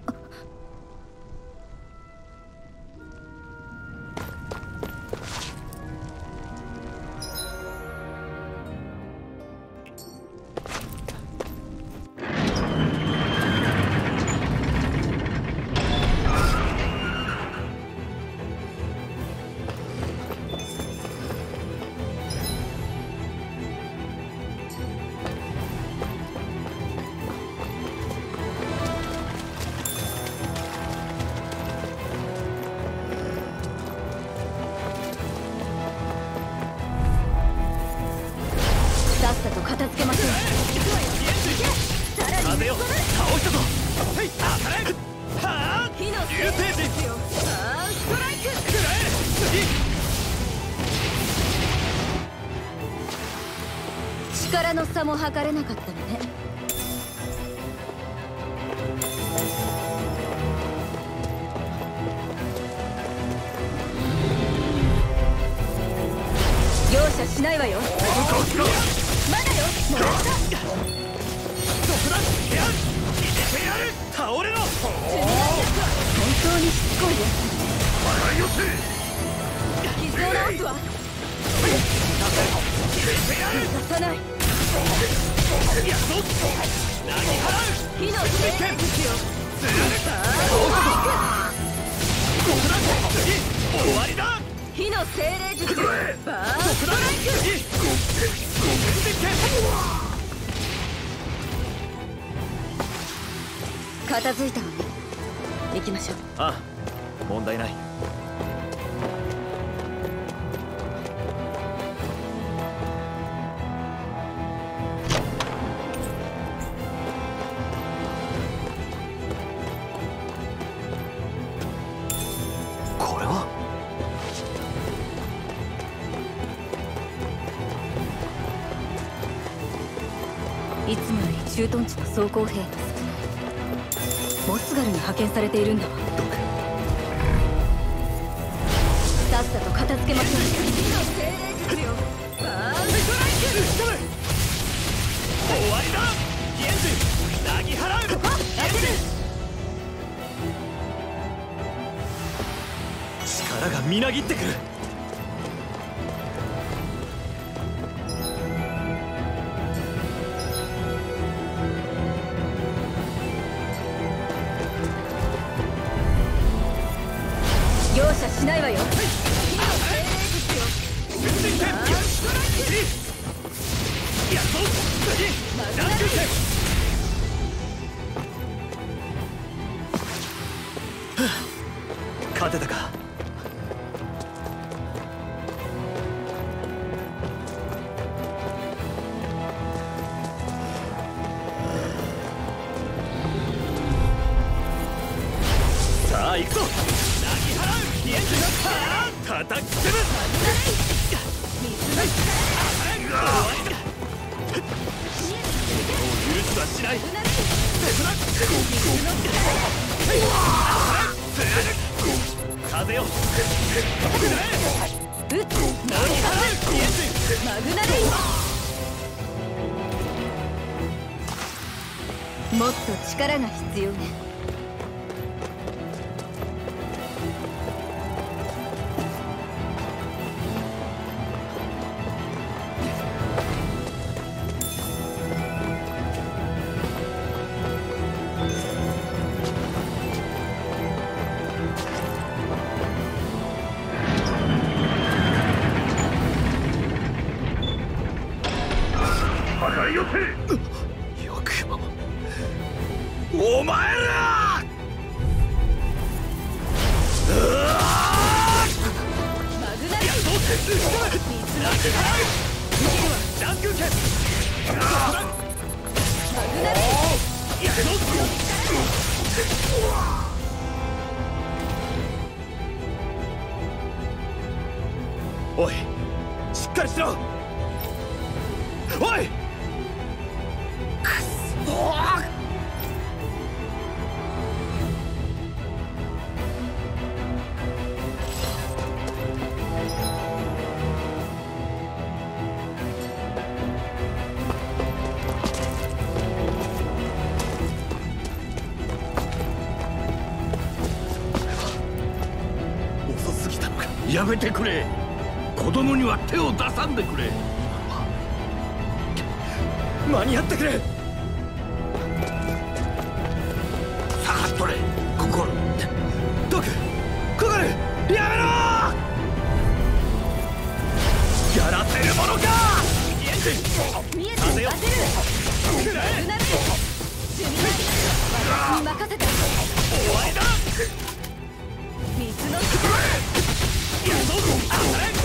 さっさと片付けましょう。 風よ、倒したぞ。はい、当たれ。はあ、 火の流星陣。 あーストライク。 くらえ。次。 力の差も測れなかったのね。容赦しないわよ。まだよ。もらった。 どこだ。やる。入れてやる。倒れろ。 本当にしつこいよ。 笑いよせ。 傷を治すわ。 入れてやる。 出さない。 やっと。投げ払う。 火の精霊術よ。 ずらここだ。次。終わりだ。 火の精霊術よ。バーストライク。片付いたわね。行きましょう。 ああ、問題ない。これはいつもより駐屯地の装甲兵が少ない。モスガルに派遣されているんだわ。さっさと片付けましょう。火の精霊術よ。バーストライク。 終わりだ。エンジンなぎ払う。 ここ当てる。 力がみなぎってくる。 容赦しないわよ。火の精霊術よ。 全然いけ。 バーストライク。 やっと。次。ランク勝てたか。さあ行くぞ。叩きつける。許しはしない。風よ。 マグナレイ。もっと力が必要ね。 よくもお前ら。 マグナレイ。 ランク剣。 マグナレイ。 おい、しっかりしろ。おい。 やめてくれ。子供には手を出さんでくれ。 間に合ってくれ。 下がっとれココル。 ドク、ココル、やめろ。やらせるものか。 見えてる、当てる。くらえ。私に任せて。 終わりだ。 水のやるぞ。当たれ。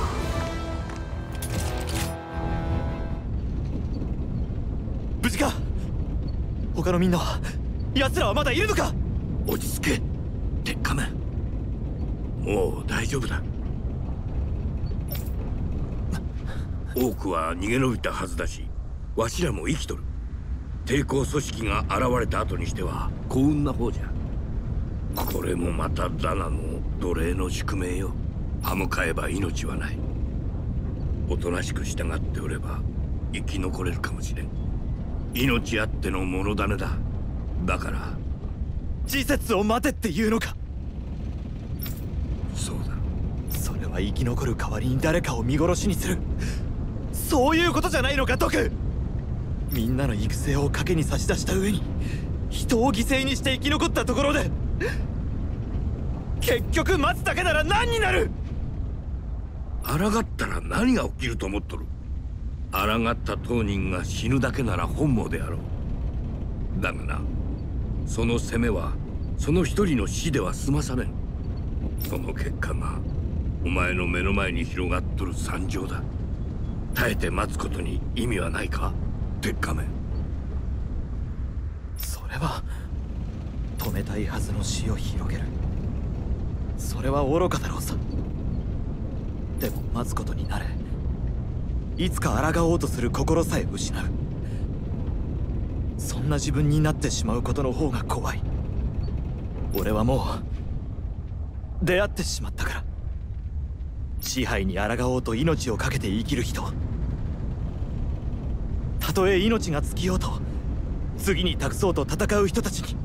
無事か。他のみんなは、奴らはまだいるのか。 落ち着け鉄仮面。もう大丈夫だ。多くは逃げ延びたはずだし、わしらも生きとる。抵抗組織が現れた後にしては幸運な方じゃ。これもまたダナの奴隷の宿命よ。歯向かえば命はない。おとなしく従っておれば生き残れるかもしれん。命あっての物種だ。だから時節を待てって言うのか。 そうだ。 それは生き残る代わりに誰かを見殺しにする、そういうことじゃないのかドク。みんなの育成を賭けに差し出した上に人を犠牲にして生き残ったところで結局待つだけなら何になる。 抗ったら何が起きると思っとる。抗った当人が死ぬだけなら本望であろう。だがな、その責めはその一人の死では済まさねん。その結果がお前の目の前に広がっとる惨状だ。耐えて待つことに意味はないか鉄仮面。 それは止めたいはずの死を広げる。それは愚かだろうさ。でも待つことになれ。いつか抗おうとする心さえ失う。そんな自分になってしまうことの方が怖い。俺はもう出会ってしまったから。支配に抗おうと命を懸けて生きる人、たとえ命が尽きようと次に託そうと戦う人たちに、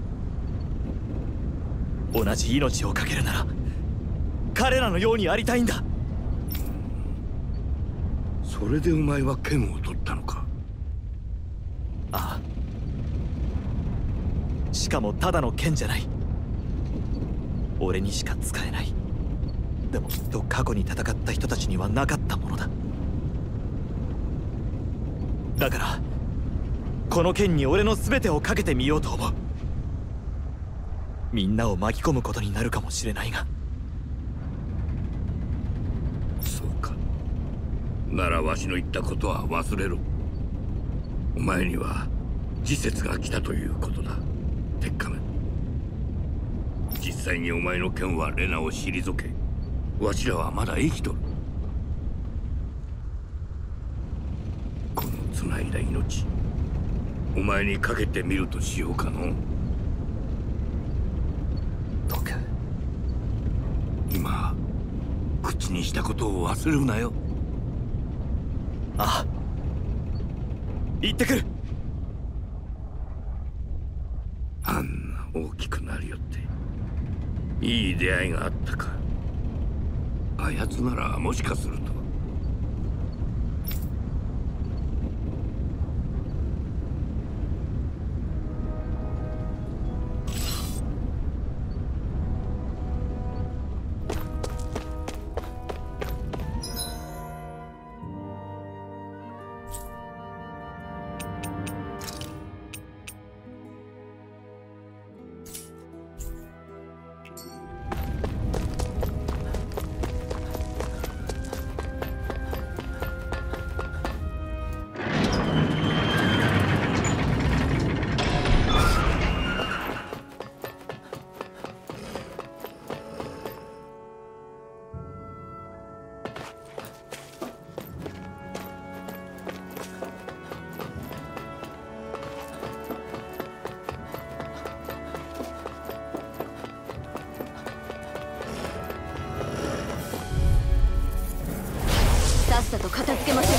同じ命を懸けるなら彼らのようにありたいんだ。 それでお前は剣を取ったのか。 ああ、しかもただの剣じゃない。俺にしか使えない、でもきっと過去に戦った人たちにはなかったものだ。だからこの剣に俺の全てをかけてみようと思う。みんなを巻き込むことになるかもしれないが。 そうか。ならわしの言ったことは忘れろ。お前には時節が来たということだ鉄仮面。実際にお前の剣はレナを退け、わしらはまだ生きとる。この繋いだ命、お前にかけてみるとしようかの。 ドク、 今口にしたことを忘れるなよ。 ああ、行ってくる。 あんな大きくなりよっていい出会いがあったか。あやつならもしかすると。 さっさと片付けましょう。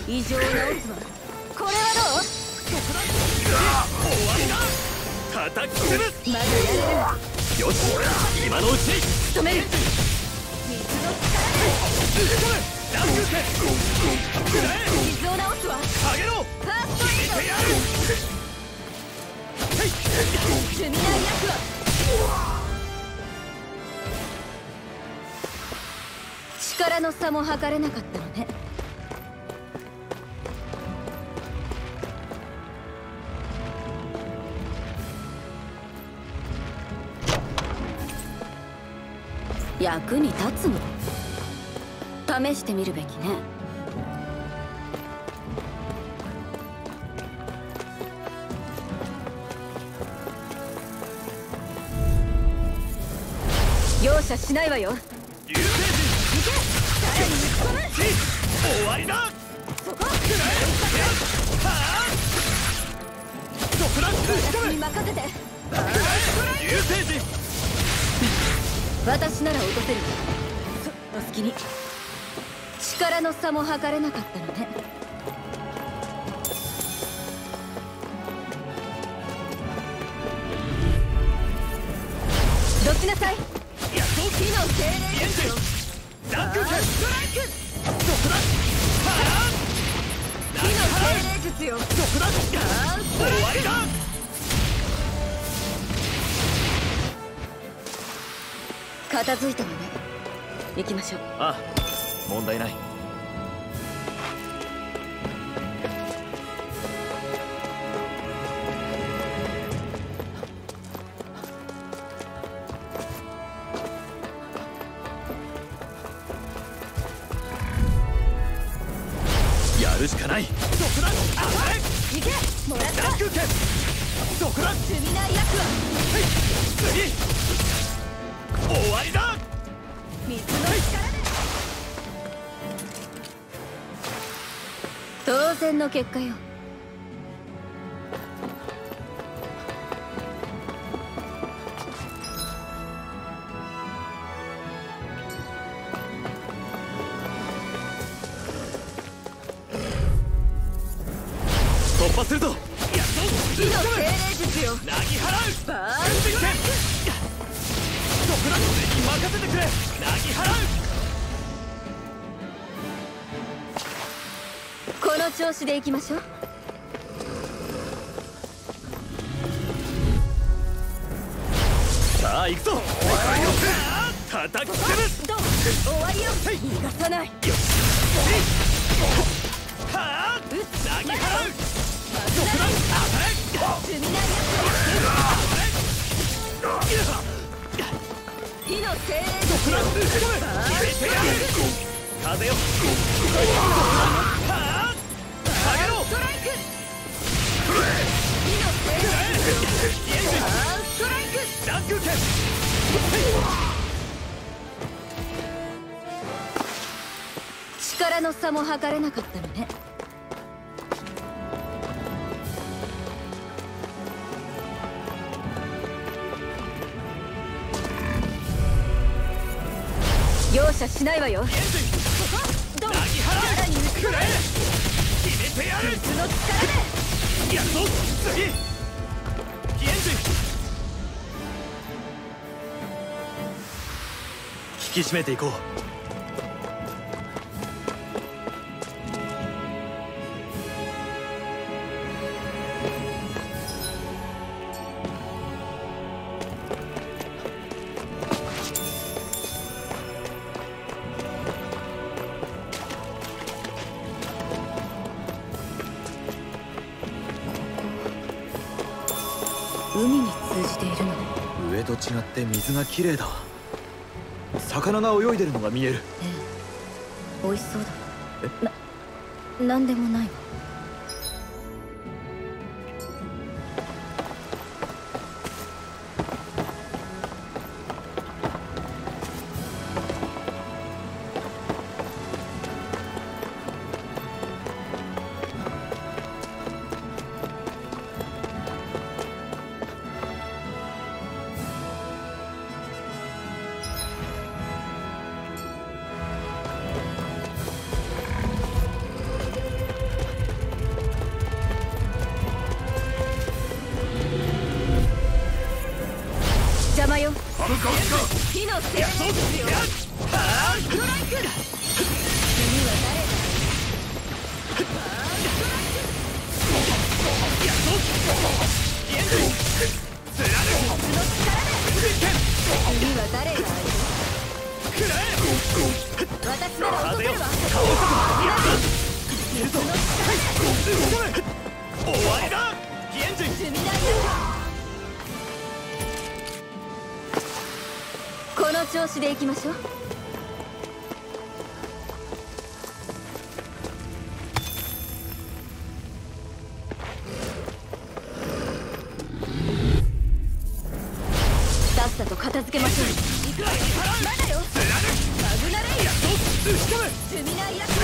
異常を直すわ。これはどう？ 終わりだ。叩き潰す。 まだやれる。 よし、今のうちに止める。水の力でダンクして傷を直すわ。 上げろ。 ファーストエイド。罪ない役は力の差も測れなかったのね。役に立つの？試してみるべきね。容赦しないわよ。 流星人行け。さらに打ち込む。 終わりだ。 そこ。 ドクランク私に任せて。 流星人。 私なら落とせるわ。お好きに。力の差も測れなかったのね。どきなさい。 やっと火の精霊術よ。 ダンクストライク。ドクラン火の精霊術よ。 ドクラン終わりだ。 片付いたのね。行きましょう。 ああ、問題ない。 やるしかない。ドクラン行け。もらった。 ダンクケドクラン罪ない役は次終わりだ。 水の力で。当然の結果よ。 突破するぞ。やっと火の精霊術よ。 なぎ払う。 バーンストライドクランに任せてくれ。なぎ払う。 ク。この調子でいきましょう。 さあ行くぞ。叩き潰す。 ドン。終わりよ。逃がさない。 はあ、なぎ払う。 まずない。罪ない役は火の精霊術よ。バーンストライク。 風よ。はあ、 バーンストライク。火の精霊術よ。バーンストライク。 ダンクケ力の差も測れなかったのね。容赦しないわよ。ドン。さらに打ち込む。 決めてやる。 水の力で。 やっと次飛エンジン引き締めていこう。 海に通じているのね。 上と違って水がきれいだ。魚が泳いでるのが見える。 ええ、美味しそうだ。なんでもないわ。 してやる。ストライク。次は誰だ。次は誰が相手。私なら落とせるわ。 終わりだギエンジン。 積み台この調子でいきましょう。さっさと片付けましょう。行くわよ。まだよ。マグナレイヤ積み台やつ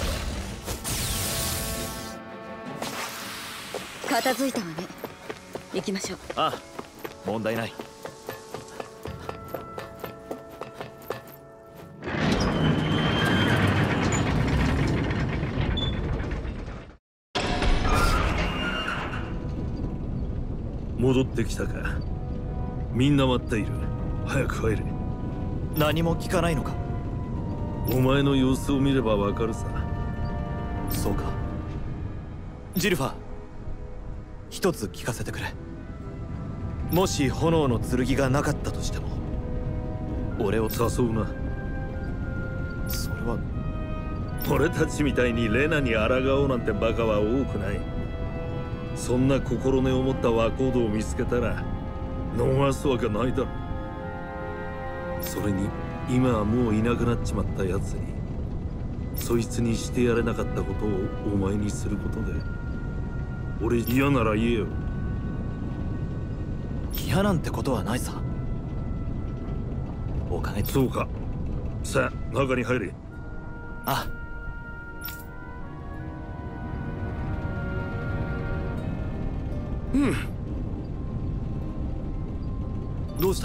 片付いたわね。行きましょう。 ああ、問題ない。 戻ってきたか。みんな待っている。早く入れ。 何も聞かないのか。 お前の様子を見ればわかるさ。 そうか。ジルファ、一つ聞かせてくれ。もし炎の剣がなかったとしても俺を誘うな。 それは俺たちみたいにレナに抗おうなんてバカは多くない。そんな心根を持った若人を見つけたら逃すわけないだろ。それに今はもういなくなっちまったやつにそいつにしてやれなかったことをお前にすることで俺嫌なら言えよ。 嫌なんてことはないさ。おかげで。 そうか。さあ中に入れ。 あ、どうした？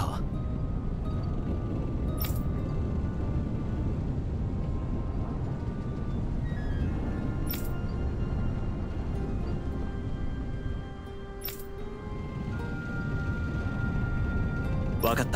わかった。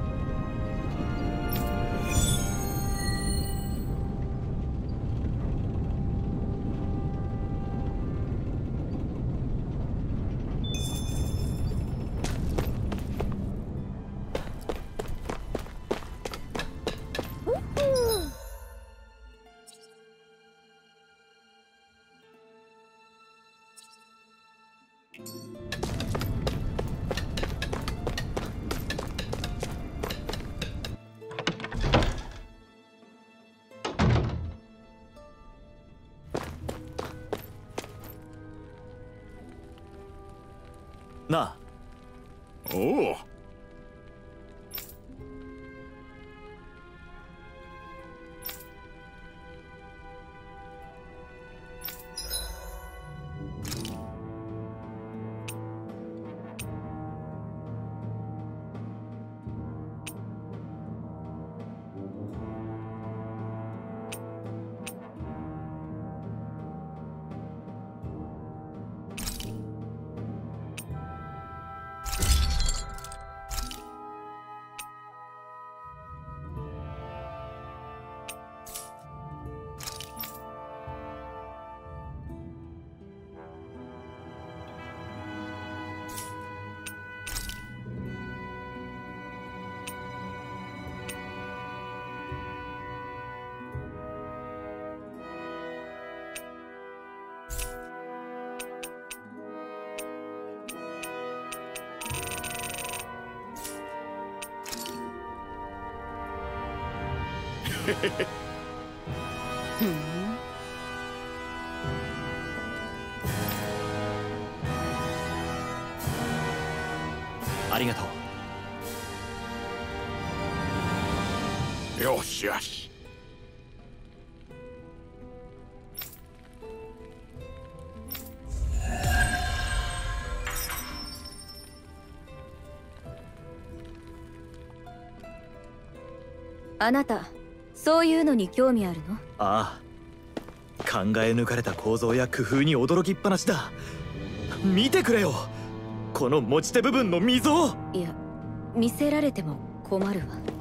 なあ。 おお。 ありがとう。よしよし。 あなた、そういうのに興味あるの？ ああ、考え抜かれた構造や工夫に驚きっぱなしだ。見てくれよ、この持ち手部分の溝。 いや、見せられても困るわ。